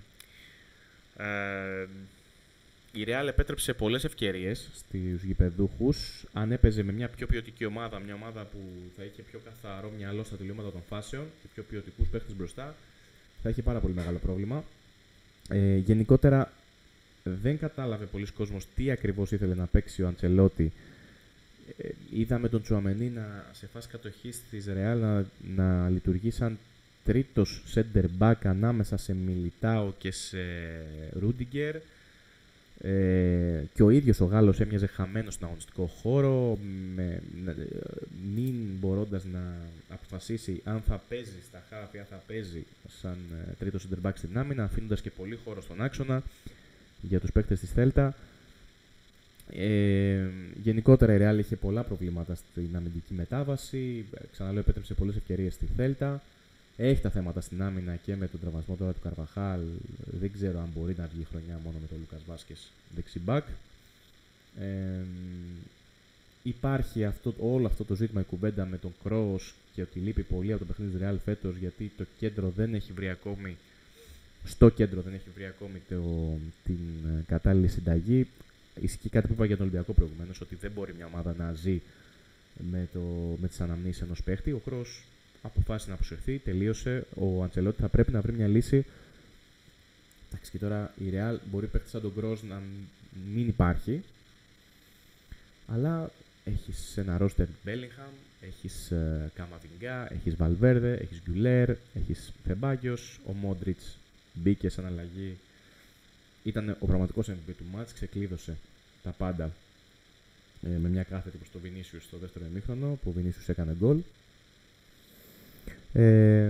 Ε, η Real επέτρεψε πολλές ευκαιρίες στους γηπεδούχους. Αν έπαιζε με μια πιο ποιοτική ομάδα, μια ομάδα που θα είχε πιο καθαρό μυαλό στα τελειώματα των φάσεων και πιο ποιοτικούς παίχτες μπροστά, θα είχε πάρα πολύ μεγάλο πρόβλημα. Ε, γενικότερα δεν κατάλαβε πολλοί κόσμος τι ακριβώς ήθελε να παίξει ο Αντσελότη. Ε, είδαμε τον Τσουαμενί να, σε φάση κατοχής της Real να, να λειτουργεί σαν τρίτος center back ανάμεσα σε Μιλιτάο και σε Ρούντιγκερ. Ε, και ο ίδιος ο Γάλλος έμοιαζε χαμένος στον αγωνιστικό χώρο, με, με, μην μπορώντας να αποφασίσει αν θα παίζει στα χάφη, αν θα παίζει σαν ε, τρίτο center back στην άμυνα, αφήνοντας και πολύ χώρο στον άξονα για τους παίκτες της Θέλτα. Ε, γενικότερα η Real είχε πολλά προβλήματα στην αμυντική μετάβαση, ξαναλέω επέτρεψε πολλές ευκαιρίες στη Θέλτα. Έχει τα θέματα στην άμυνα και με τον τραυματισμό τώρα του Καρβαχάλ. Δεν ξέρω αν μπορεί να βγει χρονιά μόνο με τον Λούκας Βάσκες δεξιμπάκ. Ε, υπάρχει αυτό, όλο αυτό το ζήτημα, η κουβέντα με τον Κρόος και ότι λείπει πολύ από το παιχνίδι της Real φέτος γιατί το κέντρο δεν έχει βρει ακόμη, στο κέντρο δεν έχει βρει ακόμη το, την κατάλληλη συνταγή. Ισχύει κάτι που είπα για τον Ολυμπιακό προηγουμένως, ότι δεν μπορεί μια ομάδα να ζει με, το, με τις αναμνήσεις ενός παίχτη. Ο Κρόος αποφάσισε να αποσυρθεί, τελείωσε. Ο Αντσελότη θα πρέπει να βρει μια λύση. Εντάξει, και τώρα η Real μπορεί παίχτη σαν τον Κρόος να μην υπάρχει. Αλλά έχεις ένα ρόστερ Μπέλιγχαμ, έχεις uh, Καμαβινγκά, έχεις Βαλβέρδε, έχεις Γκουλέρ, έχεις Θεμπάγιος. Ο Μόντριτς μπήκε σαν αλλαγή. Ήταν ο πραγματικός εμ βι πι του μάτς, ξεκλείδωσε τα πάντα ε, με μια κάθετη προς τον Βινίσιους στο δεύτερο ημίχρονο, που ο Βινίσιους έκανε γκολ. Ε,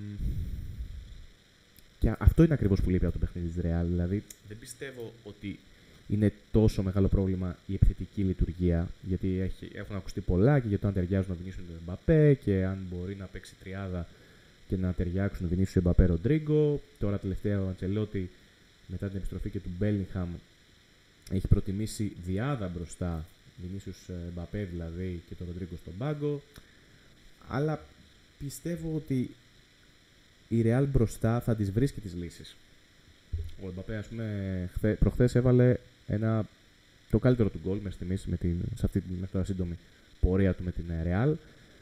και αυτό είναι ακριβώς που λείπει από το παιχνίδι της Real. Δηλαδή, δεν πιστεύω ότι είναι τόσο μεγάλο πρόβλημα η επιθετική λειτουργία, γιατί έχει, έχουν ακουστεί πολλά και για το αν ταιριάζουν ο Βινίσιους με τον Εμπαπέ και αν μπορεί να παίξει τριάδα και να ταιριάξουν ο Βινίσιους Εμπαπέ Ροντρίγκο. Τώρα τελευταία ο Αντσελότη, μετά την επιστροφή και του Μπέλιγχαμ, έχει προτιμήσει διάδα μπροστά, Βινίσιους Εμπαπέ δηλαδή και τον Ροντρίγκο στον πάγκο. Αλλά πιστεύω ότι η Real μπροστά θα τις βρίσκει τις λύσεις. Ο Εμπαπέ, ας πούμε, χθε, προχθές έβαλε ένα, το καλύτερο του γκολ μέχρι στιγμής με την, σε αυτή την μέχρι τώρα σύντομη πορεία του με την Real.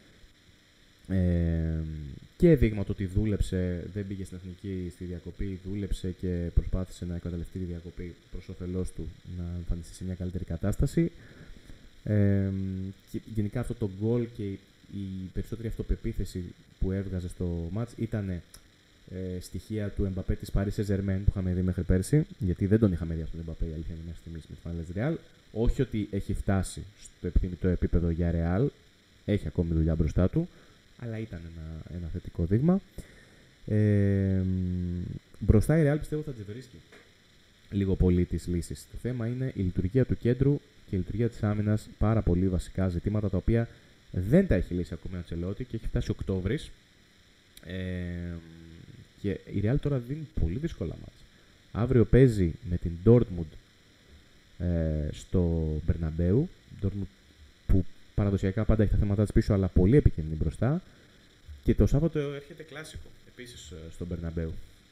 Ε, και δείγμα το ότι δούλεψε, δεν πήγε στην εθνική στη διακοπή, δούλεψε και προσπάθησε να εκμεταλλευτεί τη διακοπή προς όφελός του να εμφανιστεί σε μια καλύτερη κατάσταση. Ε, και γενικά αυτό το γκολ και η περισσότερη αυτοπεποίθηση που έβγαζε στο μάτς ήταν ε, στοιχεία του Εμπαπέ της Paris Saint-Germain που είχαμε δει μέχρι πέρσι, γιατί δεν τον είχαμε δει αυτόν τον Εμπαπέ η αλήθεια είναι μέχρι στιγμής με τη φανέλα της Real. Όχι ότι έχει φτάσει στο επιθυμητό επίπεδο για Real, έχει ακόμη δουλειά μπροστά του, αλλά ήταν ένα, ένα θετικό δείγμα. Ε, μπροστά η Real πιστεύω θα τις βρίσκει λίγο πολύ τις λύσεις. Το θέμα είναι η λειτουργία του κέντρου και η λειτουργία της άμυνας, πάρα πολύ βασικά ζητήματα τα οποία δεν τα έχει λύσει ακόμη ο Αντσελότη και έχει φτάσει Οκτώβρης. Ε, και η Real τώρα δίνει πολύ δύσκολα μάτς. Αύριο παίζει με την Dortmund ε, στο Bernabeu. Dortmund που παραδοσιακά πάντα έχει τα θέματα της πίσω, αλλά πολύ επικίνδυνη μπροστά. Και το Σάββατο έρχεται κλάσικο επίσης στο Bernabeu.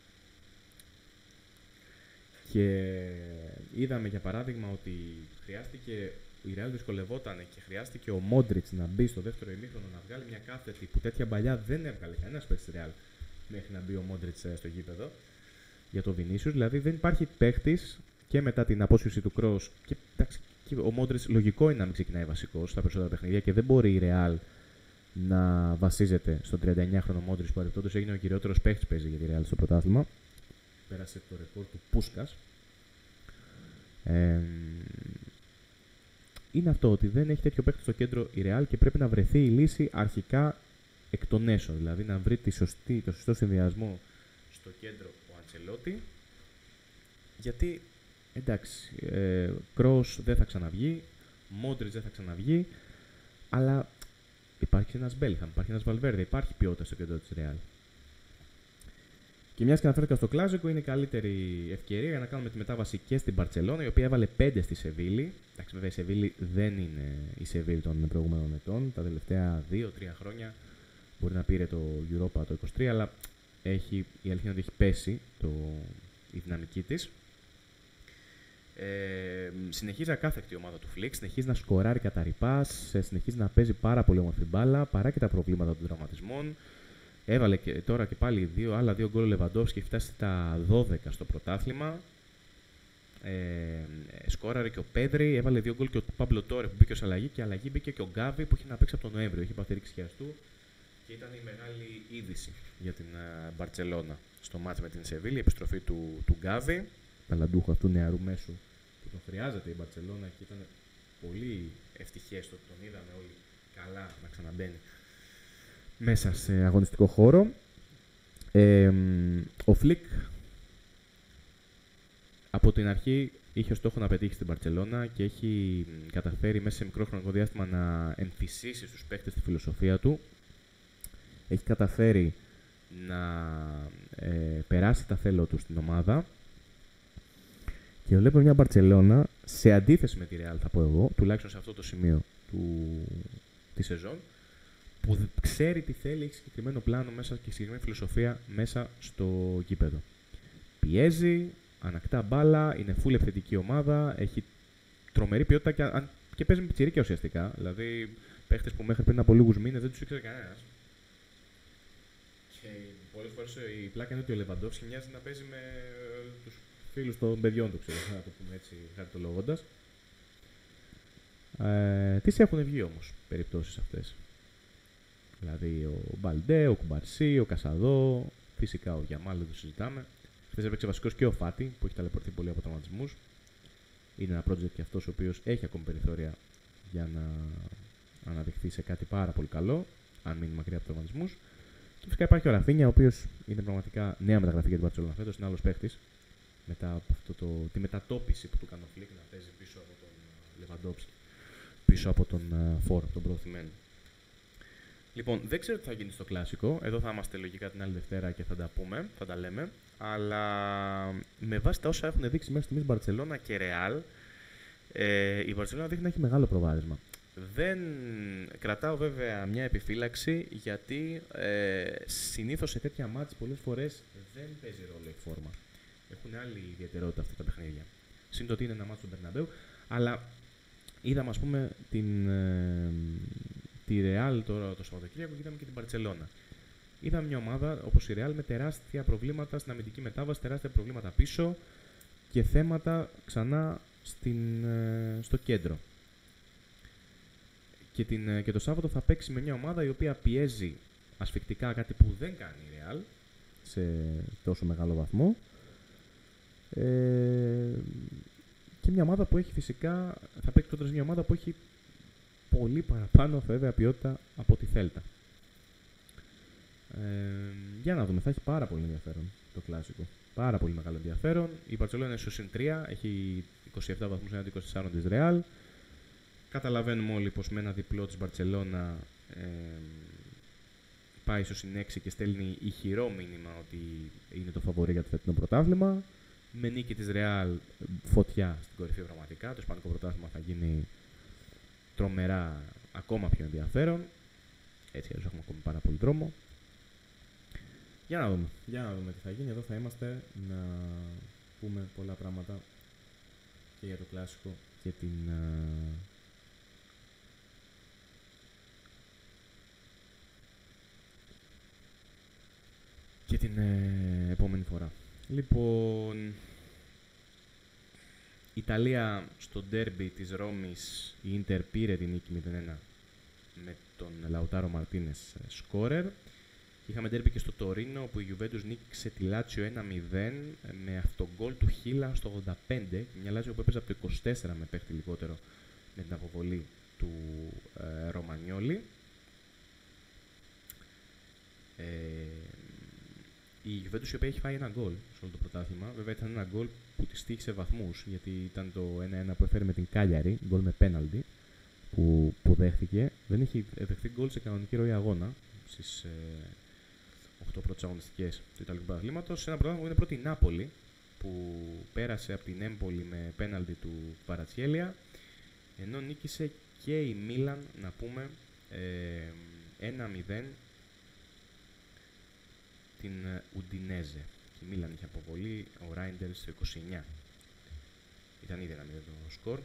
Και είδαμε για παράδειγμα ότι χρειάστηκε, η Real δυσκολευόταν και χρειάστηκε ο Μόντριτς να μπει στο δεύτερο ημίχρονο να βγάλει μια κάθετη που τέτοια παλιά δεν έβγαλε κανένας παίκτης Real μέχρι να μπει ο Μόντριτς στο γήπεδο για το Vinicius. Δηλαδή δεν υπάρχει παίκτης και μετά την απόσυρση του Kroos. Και, εντάξει, και ο Μόντριτς λογικό είναι να μην ξεκινάει βασικός στα περισσότερα παιχνίδια και δεν μπορεί η Real να βασίζεται στον τριανταεννιάχρονο Μόντριτς που παρεπτόντως έγινε ο κυριότερος παίκτης παίζει για τη Real στο πρωτάθλημα. Πέρασε το ρεκόρ του Πούσκας. Ε, είναι αυτό ότι δεν έχει τέτοιο παίκτη στο κέντρο η Real και πρέπει να βρεθεί η λύση αρχικά εκ των έσω. Δηλαδή να βρει τη σωστή, το σωστό συνδυασμό στο κέντρο ο Αντσελότη. Γιατί εντάξει, ε, Kroos δεν θα ξαναβγεί, Μόντριτς δεν θα ξαναβγεί, αλλά υπάρχει ένας Μπέλιχαμ, υπάρχει ένας Βαλβέρδε, υπάρχει ποιότητα στο κέντρο της Real. Και μιας και αναφέρθηκα στο κλασικό, είναι η καλύτερη ευκαιρία για να κάνουμε τη μετάβαση και στην Μπαρτσελόνα, η οποία έβαλε πέντε στη Σεβίλη. Εντάξει, βέβαια η Σεβίλη δεν είναι η Σεβίλη των προηγούμενων ετών. Τα τελευταία δύο τρία χρόνια μπορεί να πήρε το Europa το είκοσι τρία, αλλά έχει, η αλήθεια είναι ότι έχει πέσει το, η δυναμική της. Ε, συνεχίζει ακάθεκτη η ομάδα του Φλικ, συνεχίζει να σκοράρει κατά ρηπάς, συνεχίζει να παίζει πάρα πολύ όμορφη μπάλα παρά και τα προβλήματα των τραυματισμών. Έβαλε και τώρα και πάλι δύο, άλλα δύο γκολ ο Λεβαντόφσκι και φτάσει στα δώδεκα στο πρωτάθλημα. Ε, σκόραρε και ο Πέδρη, έβαλε δύο γκολ και ο Πάμπλο Τόρε που μπήκε ως αλλαγή και αλλαγή μπήκε και ο Γκάβι που είχε να παίξει από τον Νοέμβριο. Είχε πάθει ρήξη χιαστού και ήταν η μεγάλη είδηση για την Μπαρτσελόνα στο μάτς με την Σεβίλη, η επιστροφή του, του Γκάβι, ταλαντούχου αυτού νεαρού μέσου που τον χρειάζεται η Μπαρτσελόνα και ήταν πολύ ευτυχές το ότι τον είδαμε όλοι καλά να ξαναμπαίνει μέσα σε αγωνιστικό χώρο. Ε, ο Φλικ από την αρχή είχε ως στόχο να πετύχει στην Μπαρτσελόνα και έχει καταφέρει μέσα σε μικρό χρονικό διάστημα να εμφυσίσει στους παίκτες τη φιλοσοφία του. Έχει καταφέρει να ε, περάσει τα θέλω του στην ομάδα και βλέπουμε μια Μπαρτσελόνα σε αντίθεση με τη Real, θα πω εγώ, τουλάχιστον σε αυτό το σημείο του, τη σεζόν, που ξέρει τι θέλει, έχει συγκεκριμένο πλάνο μέσα και συγκεκριμένη φιλοσοφία μέσα στο γήπεδο. Πιέζει, ανακτά μπάλα, είναι full επιθετική ομάδα, έχει τρομερή ποιότητα και, και παίζει με πιτσιρίκια ουσιαστικά. Δηλαδή, παίχτες που μέχρι πριν από λίγους μήνες δεν τους ήξερε κανένας. Και πολλές φορές η πλάκα είναι ότι ο Λεβαντόφσκι μοιάζει να παίζει με τους φίλους των παιδιών του, ξέρω, να το πούμε έτσι χαριτολογώντας. Ε, τις έχουν βγει όμως περιπτώσεις αυτές. Δηλαδή ο Μπαλντέ, ο Κουμπαρσί, ο Κασαδό, φυσικά ο Γιαμάλ δεν το συζητάμε. Χθες έπαιξε βασικός και ο Φάτι που έχει ταλαιπωρηθεί πολύ από τραυματισμούς. Είναι ένα project και αυτός ο οποίος έχει ακόμη περιθώρια για να αναδειχθεί σε κάτι πάρα πολύ καλό, αν μείνει μακριά από τραυματισμούς. Και φυσικά υπάρχει ο Ραφίνια, ο οποίος είναι πραγματικά νέα μεταγραφή για την Μπαρτσελόνα φέτος, είναι άλλος παίχτης. Μετά από αυτό το, τη μετατόπιση που του έκανε ο Φλικ να παίζει πίσω από τον Λεβαντόφσκι, πίσω από τον Φόρ, τον προωθημένο. Λοιπόν, δεν ξέρω τι θα γίνει στο κλασικό. Εδώ θα είμαστε λογικά την άλλη Δευτέρα και θα τα πούμε, θα τα λέμε. Αλλά με βάση τα όσα έχουν δείξει μέχρι στιγμής Μπαρτσελόνα και Ρεάλ, ε, η Μπαρτσελόνα δείχνει να έχει μεγάλο προβάδισμα. Δεν κρατάω βέβαια μια επιφύλαξη γιατί ε, συνήθως σε τέτοια μάτς πολλές φορές δεν παίζει ρόλο η φόρμα. Έχουν άλλη ιδιαιτερότητα αυτά τα παιχνίδια. Συν το ότι είναι ένα μάτς στον Μπερναμπέου, αλλά είδαμε ας πούμε την, ε, τη Real τώρα το Σαββατοκύριακο και είδαμε και την Μπαρτσελόνα. Είδαμε μια ομάδα όπως η Real με τεράστια προβλήματα στην αμυντική μετάβαση, τεράστια προβλήματα πίσω και θέματα ξανά στην, ε, στο κέντρο. Και, την, και το Σάββατο θα παίξει με μια ομάδα η οποία πιέζει ασφικτικά, κάτι που δεν κάνει η Real, σε τόσο μεγάλο βαθμό. Ε, και μια ομάδα που έχει φυσικά, θα παίξει κόντρα σε μια ομάδα που έχει πολύ παραπάνω βέβαια ποιότητα από τη Θέλτα. Ε, για να δούμε, θα έχει πάρα πολύ ενδιαφέρον το κλασικό. Πάρα πολύ μεγάλο ενδιαφέρον. Η Μπαρτσελόνα είναι στο συν τρία, έχει είκοσι επτά βαθμούς έναντι είκοσι τέσσερα της Ρεάλ. Καταλαβαίνουμε όλοι πως με ένα διπλό της Μπαρτσελόνα ε, πάει στο συν έξι και στέλνει ηχηρό μήνυμα ότι είναι το φαβορί για το φετινό πρωτάθλημα. Με νίκη της Ρεάλ φωτιά στην κορυφή πραγματικά. Το ισπανικό πρωτάθλημα θα γίνει τρομερά ακόμα πιο ενδιαφέρον. Έτσι αλλιώς έχουμε ακόμη πάρα πολύ δρόμο. Για να δούμε. Για να δούμε τι θα γίνει. Εδώ θα είμαστε να πούμε πολλά πράγματα και για το κλασικό και την... και την ε, επόμενη φορά. Λοιπόν, Ιταλία στο ντέρμπι της Ρώμης, η Ίντερ πήρε την νίκη μηδέν ένα με τον Λαουτάρο Μαρτίνες σκόρερ. Είχαμε ντέρμπι και στο Τωρίνο, όπου η Juventus νίκησε τη Λάτσιο ένα μηδέν με αυτογκόλ του Χίλα στο ογδόντα πέντε. Μια Λάτσιο που έπαιζε από το είκοσι τέσσερα με παίχτη λιγότερο με την αποβολή του ε, Ρωμανιόλη. Ε, Η Juventus η οποία έχει φάει ένα γκολ σε όλο το πρωτάθλημα. Βέβαια ήταν ένα γκολ που τη τύχησε βαθμούς, γιατί ήταν το ένα ένα που έφερε με την Κάλιαρη, γκολ με πέναλτι που, που δέχτηκε. Δεν έχει δεχτεί γκολ σε κανονική ροή αγώνα στις ε, οκτώ πρώτες αγωνιστικές του Ιταλικού πρωταθλήματος. Σε ένα πρωτάθλημα που είναι πρώτη η Νάπολη, που πέρασε από την Έμπολη με πέναλτι του Παρατσιέλια, ενώ νίκησε και η Μίλαν, να πούμε, ε, ένα μηδέν την Ουντινέζε. Η Μίλαν είχε αποβολή, ο Ράιντερ στο είκοσι εννιά. Ήταν ήδη ένα μηδέν το σκορ.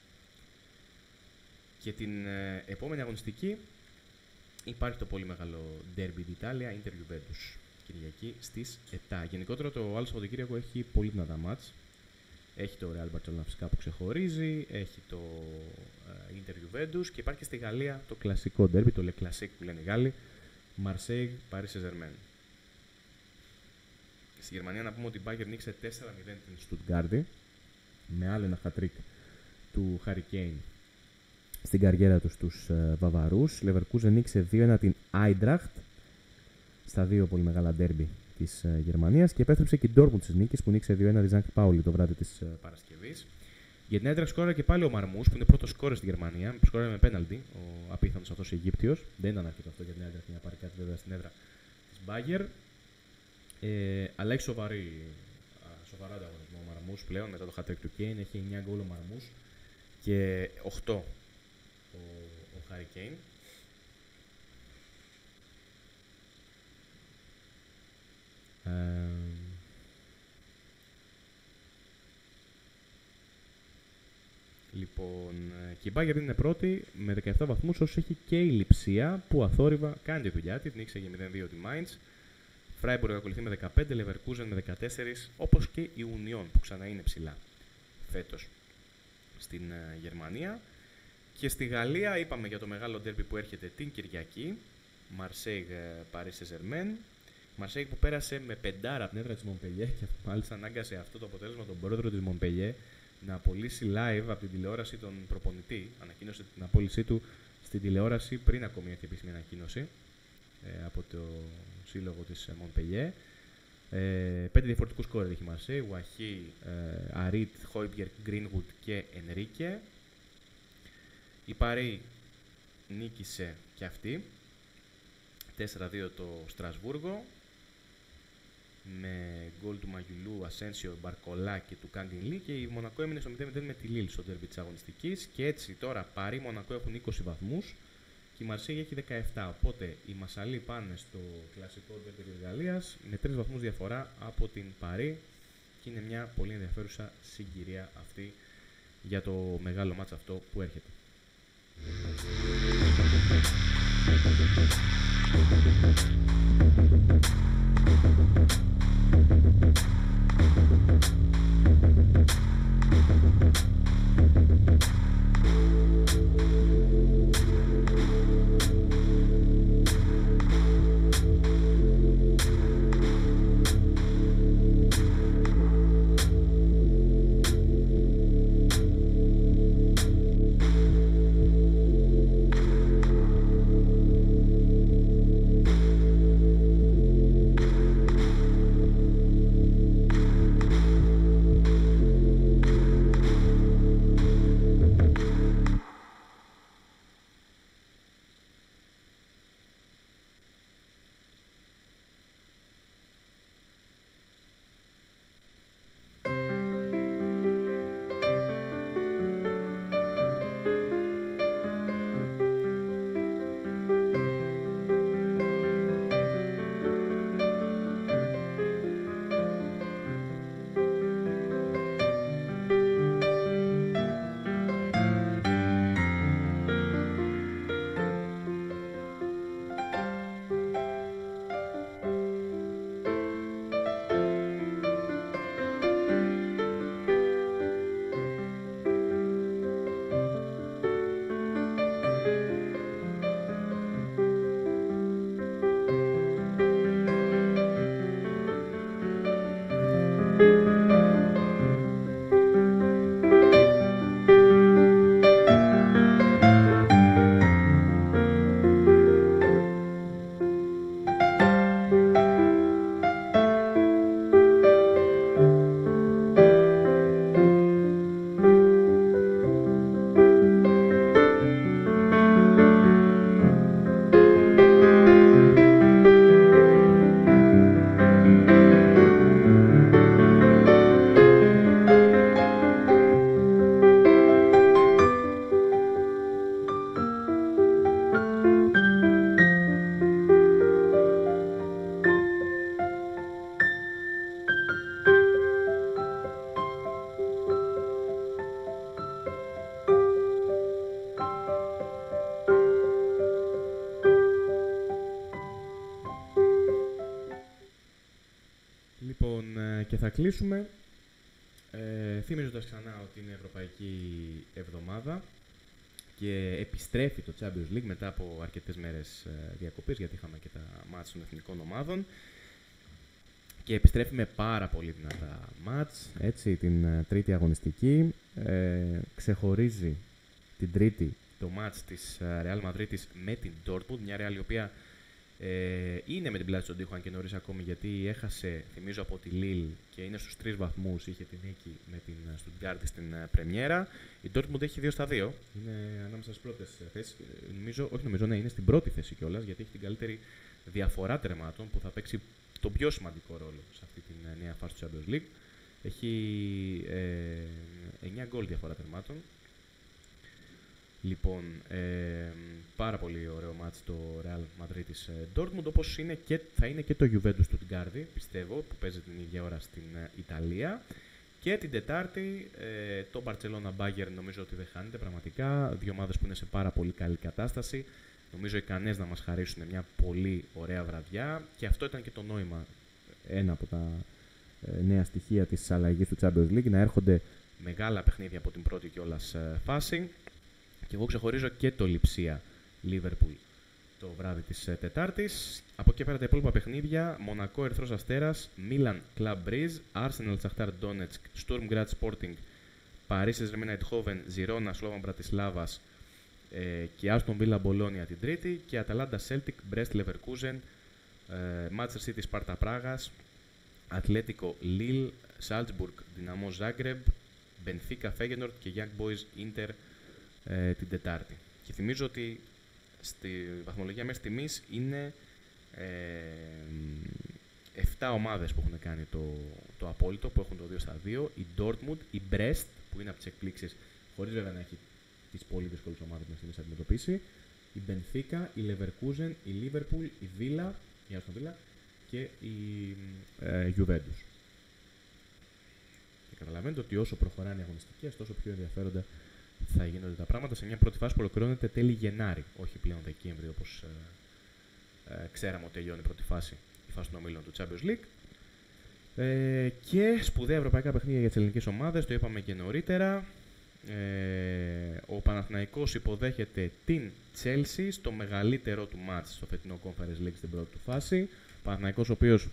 Και την ε, επόμενη αγωνιστική υπάρχει το πολύ μεγάλο Derby d'Italia, Inter Juventus. Κυριακή στις επτά. Γενικότερα το άλλο Σαββατοκύριακο έχει πολύ δυνατά μάτς. Έχει το Real Barcelona φυσικά που ξεχωρίζει, έχει το ε, Inter Juventus και υπάρχει και στη Γαλλία το κλασικό Derby, το Le Classique που λένε οι Γάλλοι, Marseille Paris Saint-Germain. Στη Γερμανία να πούμε ότι η Bayern νίκησε τέσσερα μηδέν την Στουτγκάρδη με άλλο ένα hat-trick του Harry Kane στην καριέρα του στους uh, Βαβαρούς. Η Leverkusen νίκησε δύο ένα την Eintracht στα δύο πολύ μεγάλα ντέρμπι της uh, Γερμανίας και επέστρεψε και η Dortmund της νίκης που νίκησε δύο ένα τη Ζανκ Πάουλη το βράδυ της uh, Παρασκευής. Για την Eintracht σκόραρε και πάλι ο Μαρμούς που είναι πρώτος σκόρερ στη Γερμανία. Σκόραρε με πέναλτι ο απίθανος αυτός Αιγύπτιος. Δεν ήταν αρκετό αυτό για την Eintracht για να πάρει κάτι βέβαια στην έδρα της Bayern. Ε, αλλά έχει σοβαρή, σοβαρά ανταγωνισμό ο Μαρμούς πλέον μετά το hat-trick του Kane. Έχει εννιά γκολ ο Μαρμούς και οκτώ ο, ο Harry Kane. Ε, λοιπόν, και η Bayern είναι πρώτη με δεκαεπτά βαθμούς, όσο έχει και η Λειψία που αθόρυβα κάνει τη δουλειά της, νίκησε για μηδέν δύο τη Mainz. Freiburg ακολουθεί με δεκαπέντε, Leverkusen με δεκατέσσερα, όπως και η Union που ξανά είναι ψηλά φέτος στην uh, Γερμανία. Και στη Γαλλία είπαμε για το μεγάλο ντέρμπι που έρχεται την Κυριακή, Marseille Paris Saint-Germain. Marseille που πέρασε με πεντάρα από την έδρα της Montpellier και μάλιστα ανάγκασε αυτό το αποτέλεσμα τον πρόεδρο της Montpellier να απολύσει live από την τηλεόραση τον προπονητή. Ανακοίνωσε την απόλυσή του στην τηλεόραση πριν ακόμη έχει επίσημη ανακοίνωση ε, από το σύλλογο της Montpellier. Ε, πέντε διαφορετικούς σκόρερ έχει η Marseille, Ουαχί, ε, Αρίτ, Χόιμπιερ, Γκρίνγουτ και Ενρίκε. Η Παρί νίκησε και αυτή τέσσερα δύο το Στρασβούργο με γκολ του Μαγιουλού, Ασένσιο, Μπαρκολά και του Κάντιν Λί, και η Μονακό έμεινε στο μηδέν μηδέν με τη Λίλ στο ντέρμπι της αγωνιστικής. Και έτσι τώρα Παρί, Μονακό έχουν είκοσι βαθμούς και η Μαρσέιγ έχει δεκαεπτά. Οπότε οι Μασαλοί πάνε στο κλασικό ντέρμπι της Γαλλίας με τρεις βαθμούς διαφορά από την Παρί και είναι μια πολύ ενδιαφέρουσα συγκυρία αυτή για το μεγάλο μάτς αυτό που έρχεται. θα κλείσουμε ε, θυμίζοντας ξανά ότι είναι Ευρωπαϊκή Εβδομάδα και επιστρέφει το Champions League μετά από αρκετές μέρες ε, διακοπής, γιατί είχαμε και τα μάτς των εθνικών ομάδων. Και επιστρέφει με πάρα πολύ δυνατά μάτς, έτσι, την uh, τρίτη αγωνιστική. Ε, ξεχωρίζει την τρίτη το μάτς της uh, Real Madrid με την Dortmund, μια Real η οποία ε, είναι με την πλάτη στον τοίχο, αν και νωρίς ακόμη, γιατί έχασε, θυμίζω, από τη Lille και είναι στους τρεις βαθμούς, είχε την νίκη με την Stuttgart στην uh, πρεμιέρα. Η Dortmund έχει δύο στα δύο, είναι ανάμεσα στις πρώτες θέσεις, νομίζω, όχι νομίζω, ναι, είναι στην πρώτη θέση κιόλας, γιατί έχει την καλύτερη διαφορά τερμάτων που θα παίξει τον πιο σημαντικό ρόλο σε αυτή την νέα φάση του Champions League. Έχει ε, εννιά γκολ διαφορά τερμάτων. Λοιπόν, ε, πάρα πολύ ωραίο μάτς το Real Madrid της Dortmund, όπως είναι και, θα είναι και το Juventus του Τγκάρδη, πιστεύω, που παίζει την ίδια ώρα στην Ιταλία. Και την Τετάρτη ε, το Barcelona Bayern νομίζω ότι δεν χάνεται πραγματικά. Δύο ομάδες που είναι σε πάρα πολύ καλή κατάσταση. Νομίζω ικανές να μας χαρίσουν μια πολύ ωραία βραδιά και αυτό ήταν και το νόημα, ένα από τα ε, νέα στοιχεία της αλλαγής του Champions League, να έρχονται μεγάλα παιχνίδια από την πρώτη κιόλας ε, φάση. Και εγώ ξεχωρίζω και το Λιψία Liverpool το βράδυ της ε, Τετάρτης. Από εκεί πέρα τα υπόλοιπα παιχνίδια: Μονακό Ερυθρός Αστέρας, Milan Club Brugge, Arsenal Shakhtar Donetsk, Sturm Graz Sporting, Paris Saint-Germain Eindhoven, Girona Slovan Bratislavas και Aston Villa Bologna την Τρίτη και Atalanta Celtic, Brest Leverkusen, Manchester City Sparta Πράγας, Atletico Lille, Salzburg Dinamo Zagreb, Benfica Feyenoord και Young Boys Inter ε, την Τετάρτη. Και θυμίζω ότι στη βαθμολογία μέχρι στιγμής είναι ε, επτά ομάδες που έχουν κάνει το, το απόλυτο, που έχουν το δύο στα δύο. Η Dortmund, η Brest που είναι από τις εκπλήξεις, χωρίς βέβαια να έχει τις πολύ δύσκολες ομάδες να στιγμής αντιμετωπίσει, η Benfica, η Leverkusen, η Liverpool, η Villa, η Aston Villa και η ε, Juventus. Και καταλαβαίνετε ότι όσο προχωράνε οι αγωνιστικές, τόσο πιο ενδιαφέροντα θα γίνονται τα πράγματα σε μια πρώτη φάση που ολοκληρώνεται τέλη Γενάρη, όχι πλέον Δεκέμβρη, όπως ε, ε, ξέραμε ότι τελειώνει η πρώτη φάση, η φάση των ομίλων του Champions League. Ε, και σπουδαία ευρωπαϊκά παιχνίδια για τις ελληνικές ομάδες, το είπαμε και νωρίτερα. Ε, ο Παναθηναϊκός υποδέχεται την Chelsea στο μεγαλύτερο του μάτς στο φετινό Conference League στην πρώτη του φάση. Ο Παναθηναϊκός ο οποίος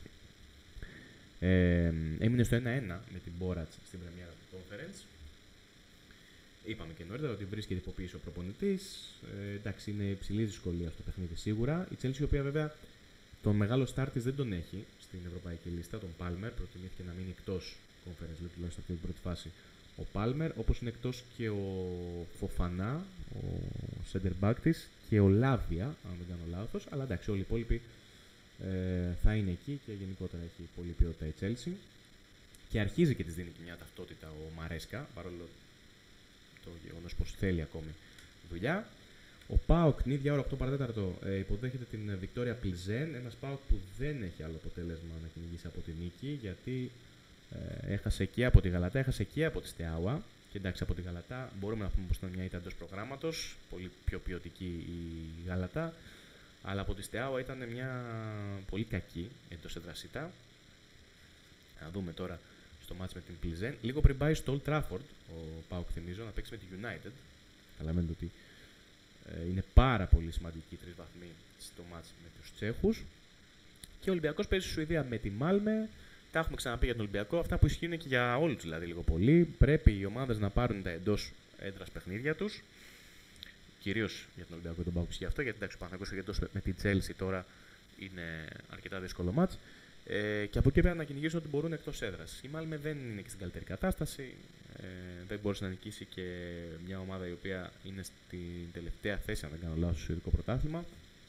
ε, έμεινε στο ένα ένα με την Μπόρατς στην πρεμιέρα του Conference. Είπαμε και νωρίτερα ότι βρίσκεται υποποίηση ο προπονητής. Ε, εντάξει, είναι υψηλή δυσκολία στο παιχνίδι σίγουρα. Η Chelsea, η οποία βέβαια τον μεγάλο στάρ της δεν τον έχει στην ευρωπαϊκή λίστα, τον Palmer, προτιμήθηκε να μείνει εκτός Conference League τουλάχιστον αυτή την πρώτη φάση. Ο Palmer, όπως είναι εκτός και ο Φοφανά, ο center back της, και ο Λάβια, αν δεν κάνω λάθος, αλλά εντάξει, όλοι οι υπόλοιποι ε, θα είναι εκεί και γενικότερα έχει πολύ ποιότητα η Chelsea. Και αρχίζει και της δίνει και μια ταυτότητα ο Μαρέσκα, παρόλο το γεγονός πως θέλει ακόμη δουλειά. Ο ΠΑΟΚ την ίδια ώρα, οκτώ παρά τέταρτο, ε, υποδέχεται την Βικτόρια Πλιζέν, ένας ΠΑΟΚ που δεν έχει άλλο αποτέλεσμα να κυνηγήσει από τη νίκη, γιατί ε, έχασε και από τη Γαλατά, έχασε και από τη Στεάουα. Και εντάξει, από τη Γαλατά μπορούμε να πούμε πως ήταν μια ήττα εντός προγράμματος, πολύ πιο ποιοτική η Γαλατά, αλλά από τη Στεάουα ήταν μια πολύ κακή εντός έδρας ήττα. Να δούμε τώρα στο μάτς με την Πλιζέν. Λίγο πριν πάει στο Old Trafford, ο ΠΑΟΚ θυμίζω, να παίξει με τη United. Καταλαβαίνετε ότι ε, είναι πάρα πολύ σημαντική οι τρεις βαθμοί στο μάτς με τους Τσέχους. Και ο Ολυμπιακός παίζει στη Σουηδία με τη Μάλμε. Τα έχουμε ξαναπεί για τον Ολυμπιακό. Αυτά που ισχύουν και για όλους δηλαδή λίγο πολύ. Πρέπει οι ομάδες να πάρουν τα εντός έδρας παιχνίδια τους. Κυρίως για τον Ολυμπιακό και τον ΠΑΟΚ ισχύει αυτό. Γιατί εντάξει, ο Παναθηναϊκός με την Chelsea τώρα είναι αρκετά δύσκολο μάτς. Ε, και από εκεί πέρα να κυνηγήσουν ότι μπορούν εκτός έδρας. Η Μάλμε δεν είναι και στην καλύτερη κατάσταση. Ε, δεν μπορούσε να νικήσει και μια ομάδα η οποία είναι στην τελευταία θέση, αν δεν κάνω λάθος, στο Σουηδικό πρωτάθλημα.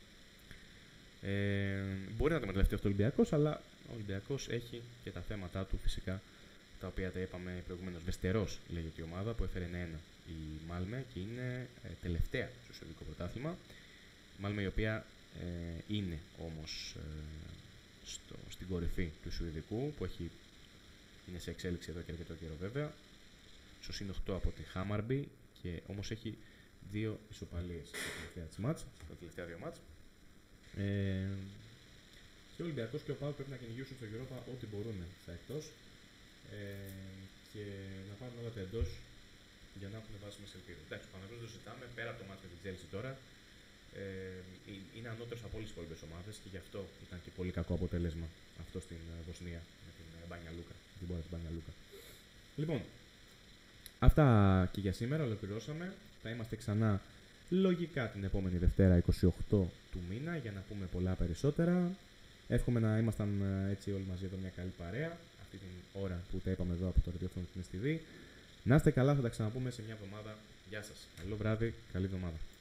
Ε, μπορεί να το μεταλλευτεί αυτό ο Ολυμπιακός, αλλά ο Ολυμπιακός έχει και τα θέματα του φυσικά, τα οποία τα είπαμε προηγουμένως. Βεστερός λέγεται η ομάδα που έφερε ένα ένα η Μάλμε και είναι ε, τελευταία στο Σουηδικό πρωτάθλημα. Η Μάλμε η οποία ε, είναι όμως ε, στο, στην κορυφή του Σουηδικού, που έχει, είναι σε εξέλιξη εδώ και αρκετό καιρό βέβαια. Στο συν οκτώ από τη Χάμαρμπι, και όμως έχει δύο ισοπαλίες στα τελευταία, μάτς, στα τελευταία δύο μάτς. Ε, και ο Ολυμπιακός και ο ΠΑΟΚ πρέπει να κυνηγήσουν στο Europa ό,τι μπορούν στα εκτός. ε, και να πάρουν όλα τα εντός για να έχουν βάσιμες ελπίδες. Εντάξει, ο Παναθηναϊκός το ζητάμε πέρα από το μάτι με την Chelsea τώρα. Ε, είναι ανώτερος από όλες τις υπόλοιπες ομάδες και γι' αυτό ήταν και πολύ κακό αποτέλεσμα αυτό στην Βοσνία με την Μπάνια Λούκα, την πόρτα της Μπάνια Λούκα. Λοιπόν, αυτά και για σήμερα, ολοκληρώσαμε. Θα είμαστε ξανά λογικά την επόμενη Δευτέρα είκοσι οκτώ του μήνα για να πούμε πολλά περισσότερα. Εύχομαι να ήμασταν έτσι όλοι μαζί εδώ μια καλή παρέα αυτή την ώρα που τα είπαμε εδώ από το ραδιόφωνο του N S T V. Να είστε καλά, θα τα ξαναπούμε σε μια εβδομάδα. Γεια σας. Καλό βράδυ, καλή εβδομάδα.